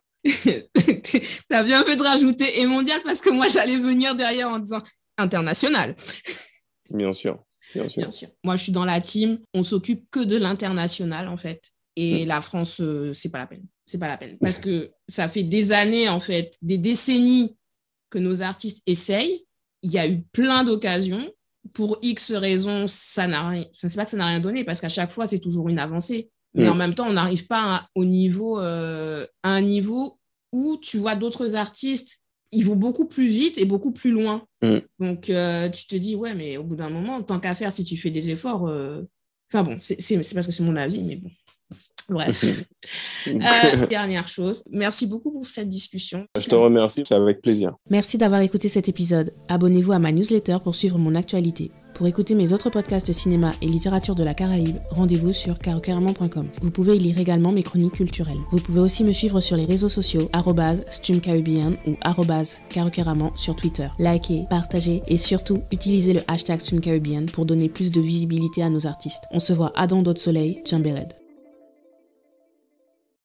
T'as bien fait de rajouter et mondial, parce que moi, j'allais venir derrière en disant international. Bien sûr. Moi, je suis dans la team. On s'occupe que de l'international, en fait. Et la France, c'est pas la peine. C'est pas la peine. Parce que ça fait des années, en fait, des décennies que nos artistes essayent. Il y a eu plein d'occasions. pour X raisons, ça n'a rien. Je ne sais pas que ça n'a rien donné parce qu'à chaque fois, c'est toujours une avancée. Mais en même temps, on n'arrive pas à un niveau où tu vois d'autres artistes, ils vont beaucoup plus vite et beaucoup plus loin. Donc, tu te dis, ouais, mais au bout d'un moment, tant qu'à faire, si tu fais des efforts... Enfin bon, c'est parce que c'est mon avis, mais bon. Bref. Dernière chose, merci beaucoup pour cette discussion. Je te remercie, c'est avec plaisir. Merci d'avoir écouté cet épisode. Abonnez-vous à ma newsletter pour suivre mon actualité. Pour écouter mes autres podcasts de cinéma et littérature de la Caraïbe, rendez-vous sur carocaramon.com. Vous pouvez y lire également mes chroniques culturelles. Vous pouvez aussi me suivre sur les réseaux sociaux @StumCaribbean ou @carocaramon sur Twitter. Likez, partagez et surtout utilisez le hashtag StumCaribbean pour donner plus de visibilité à nos artistes. On se voit à dans d'autres soleils, Djembered.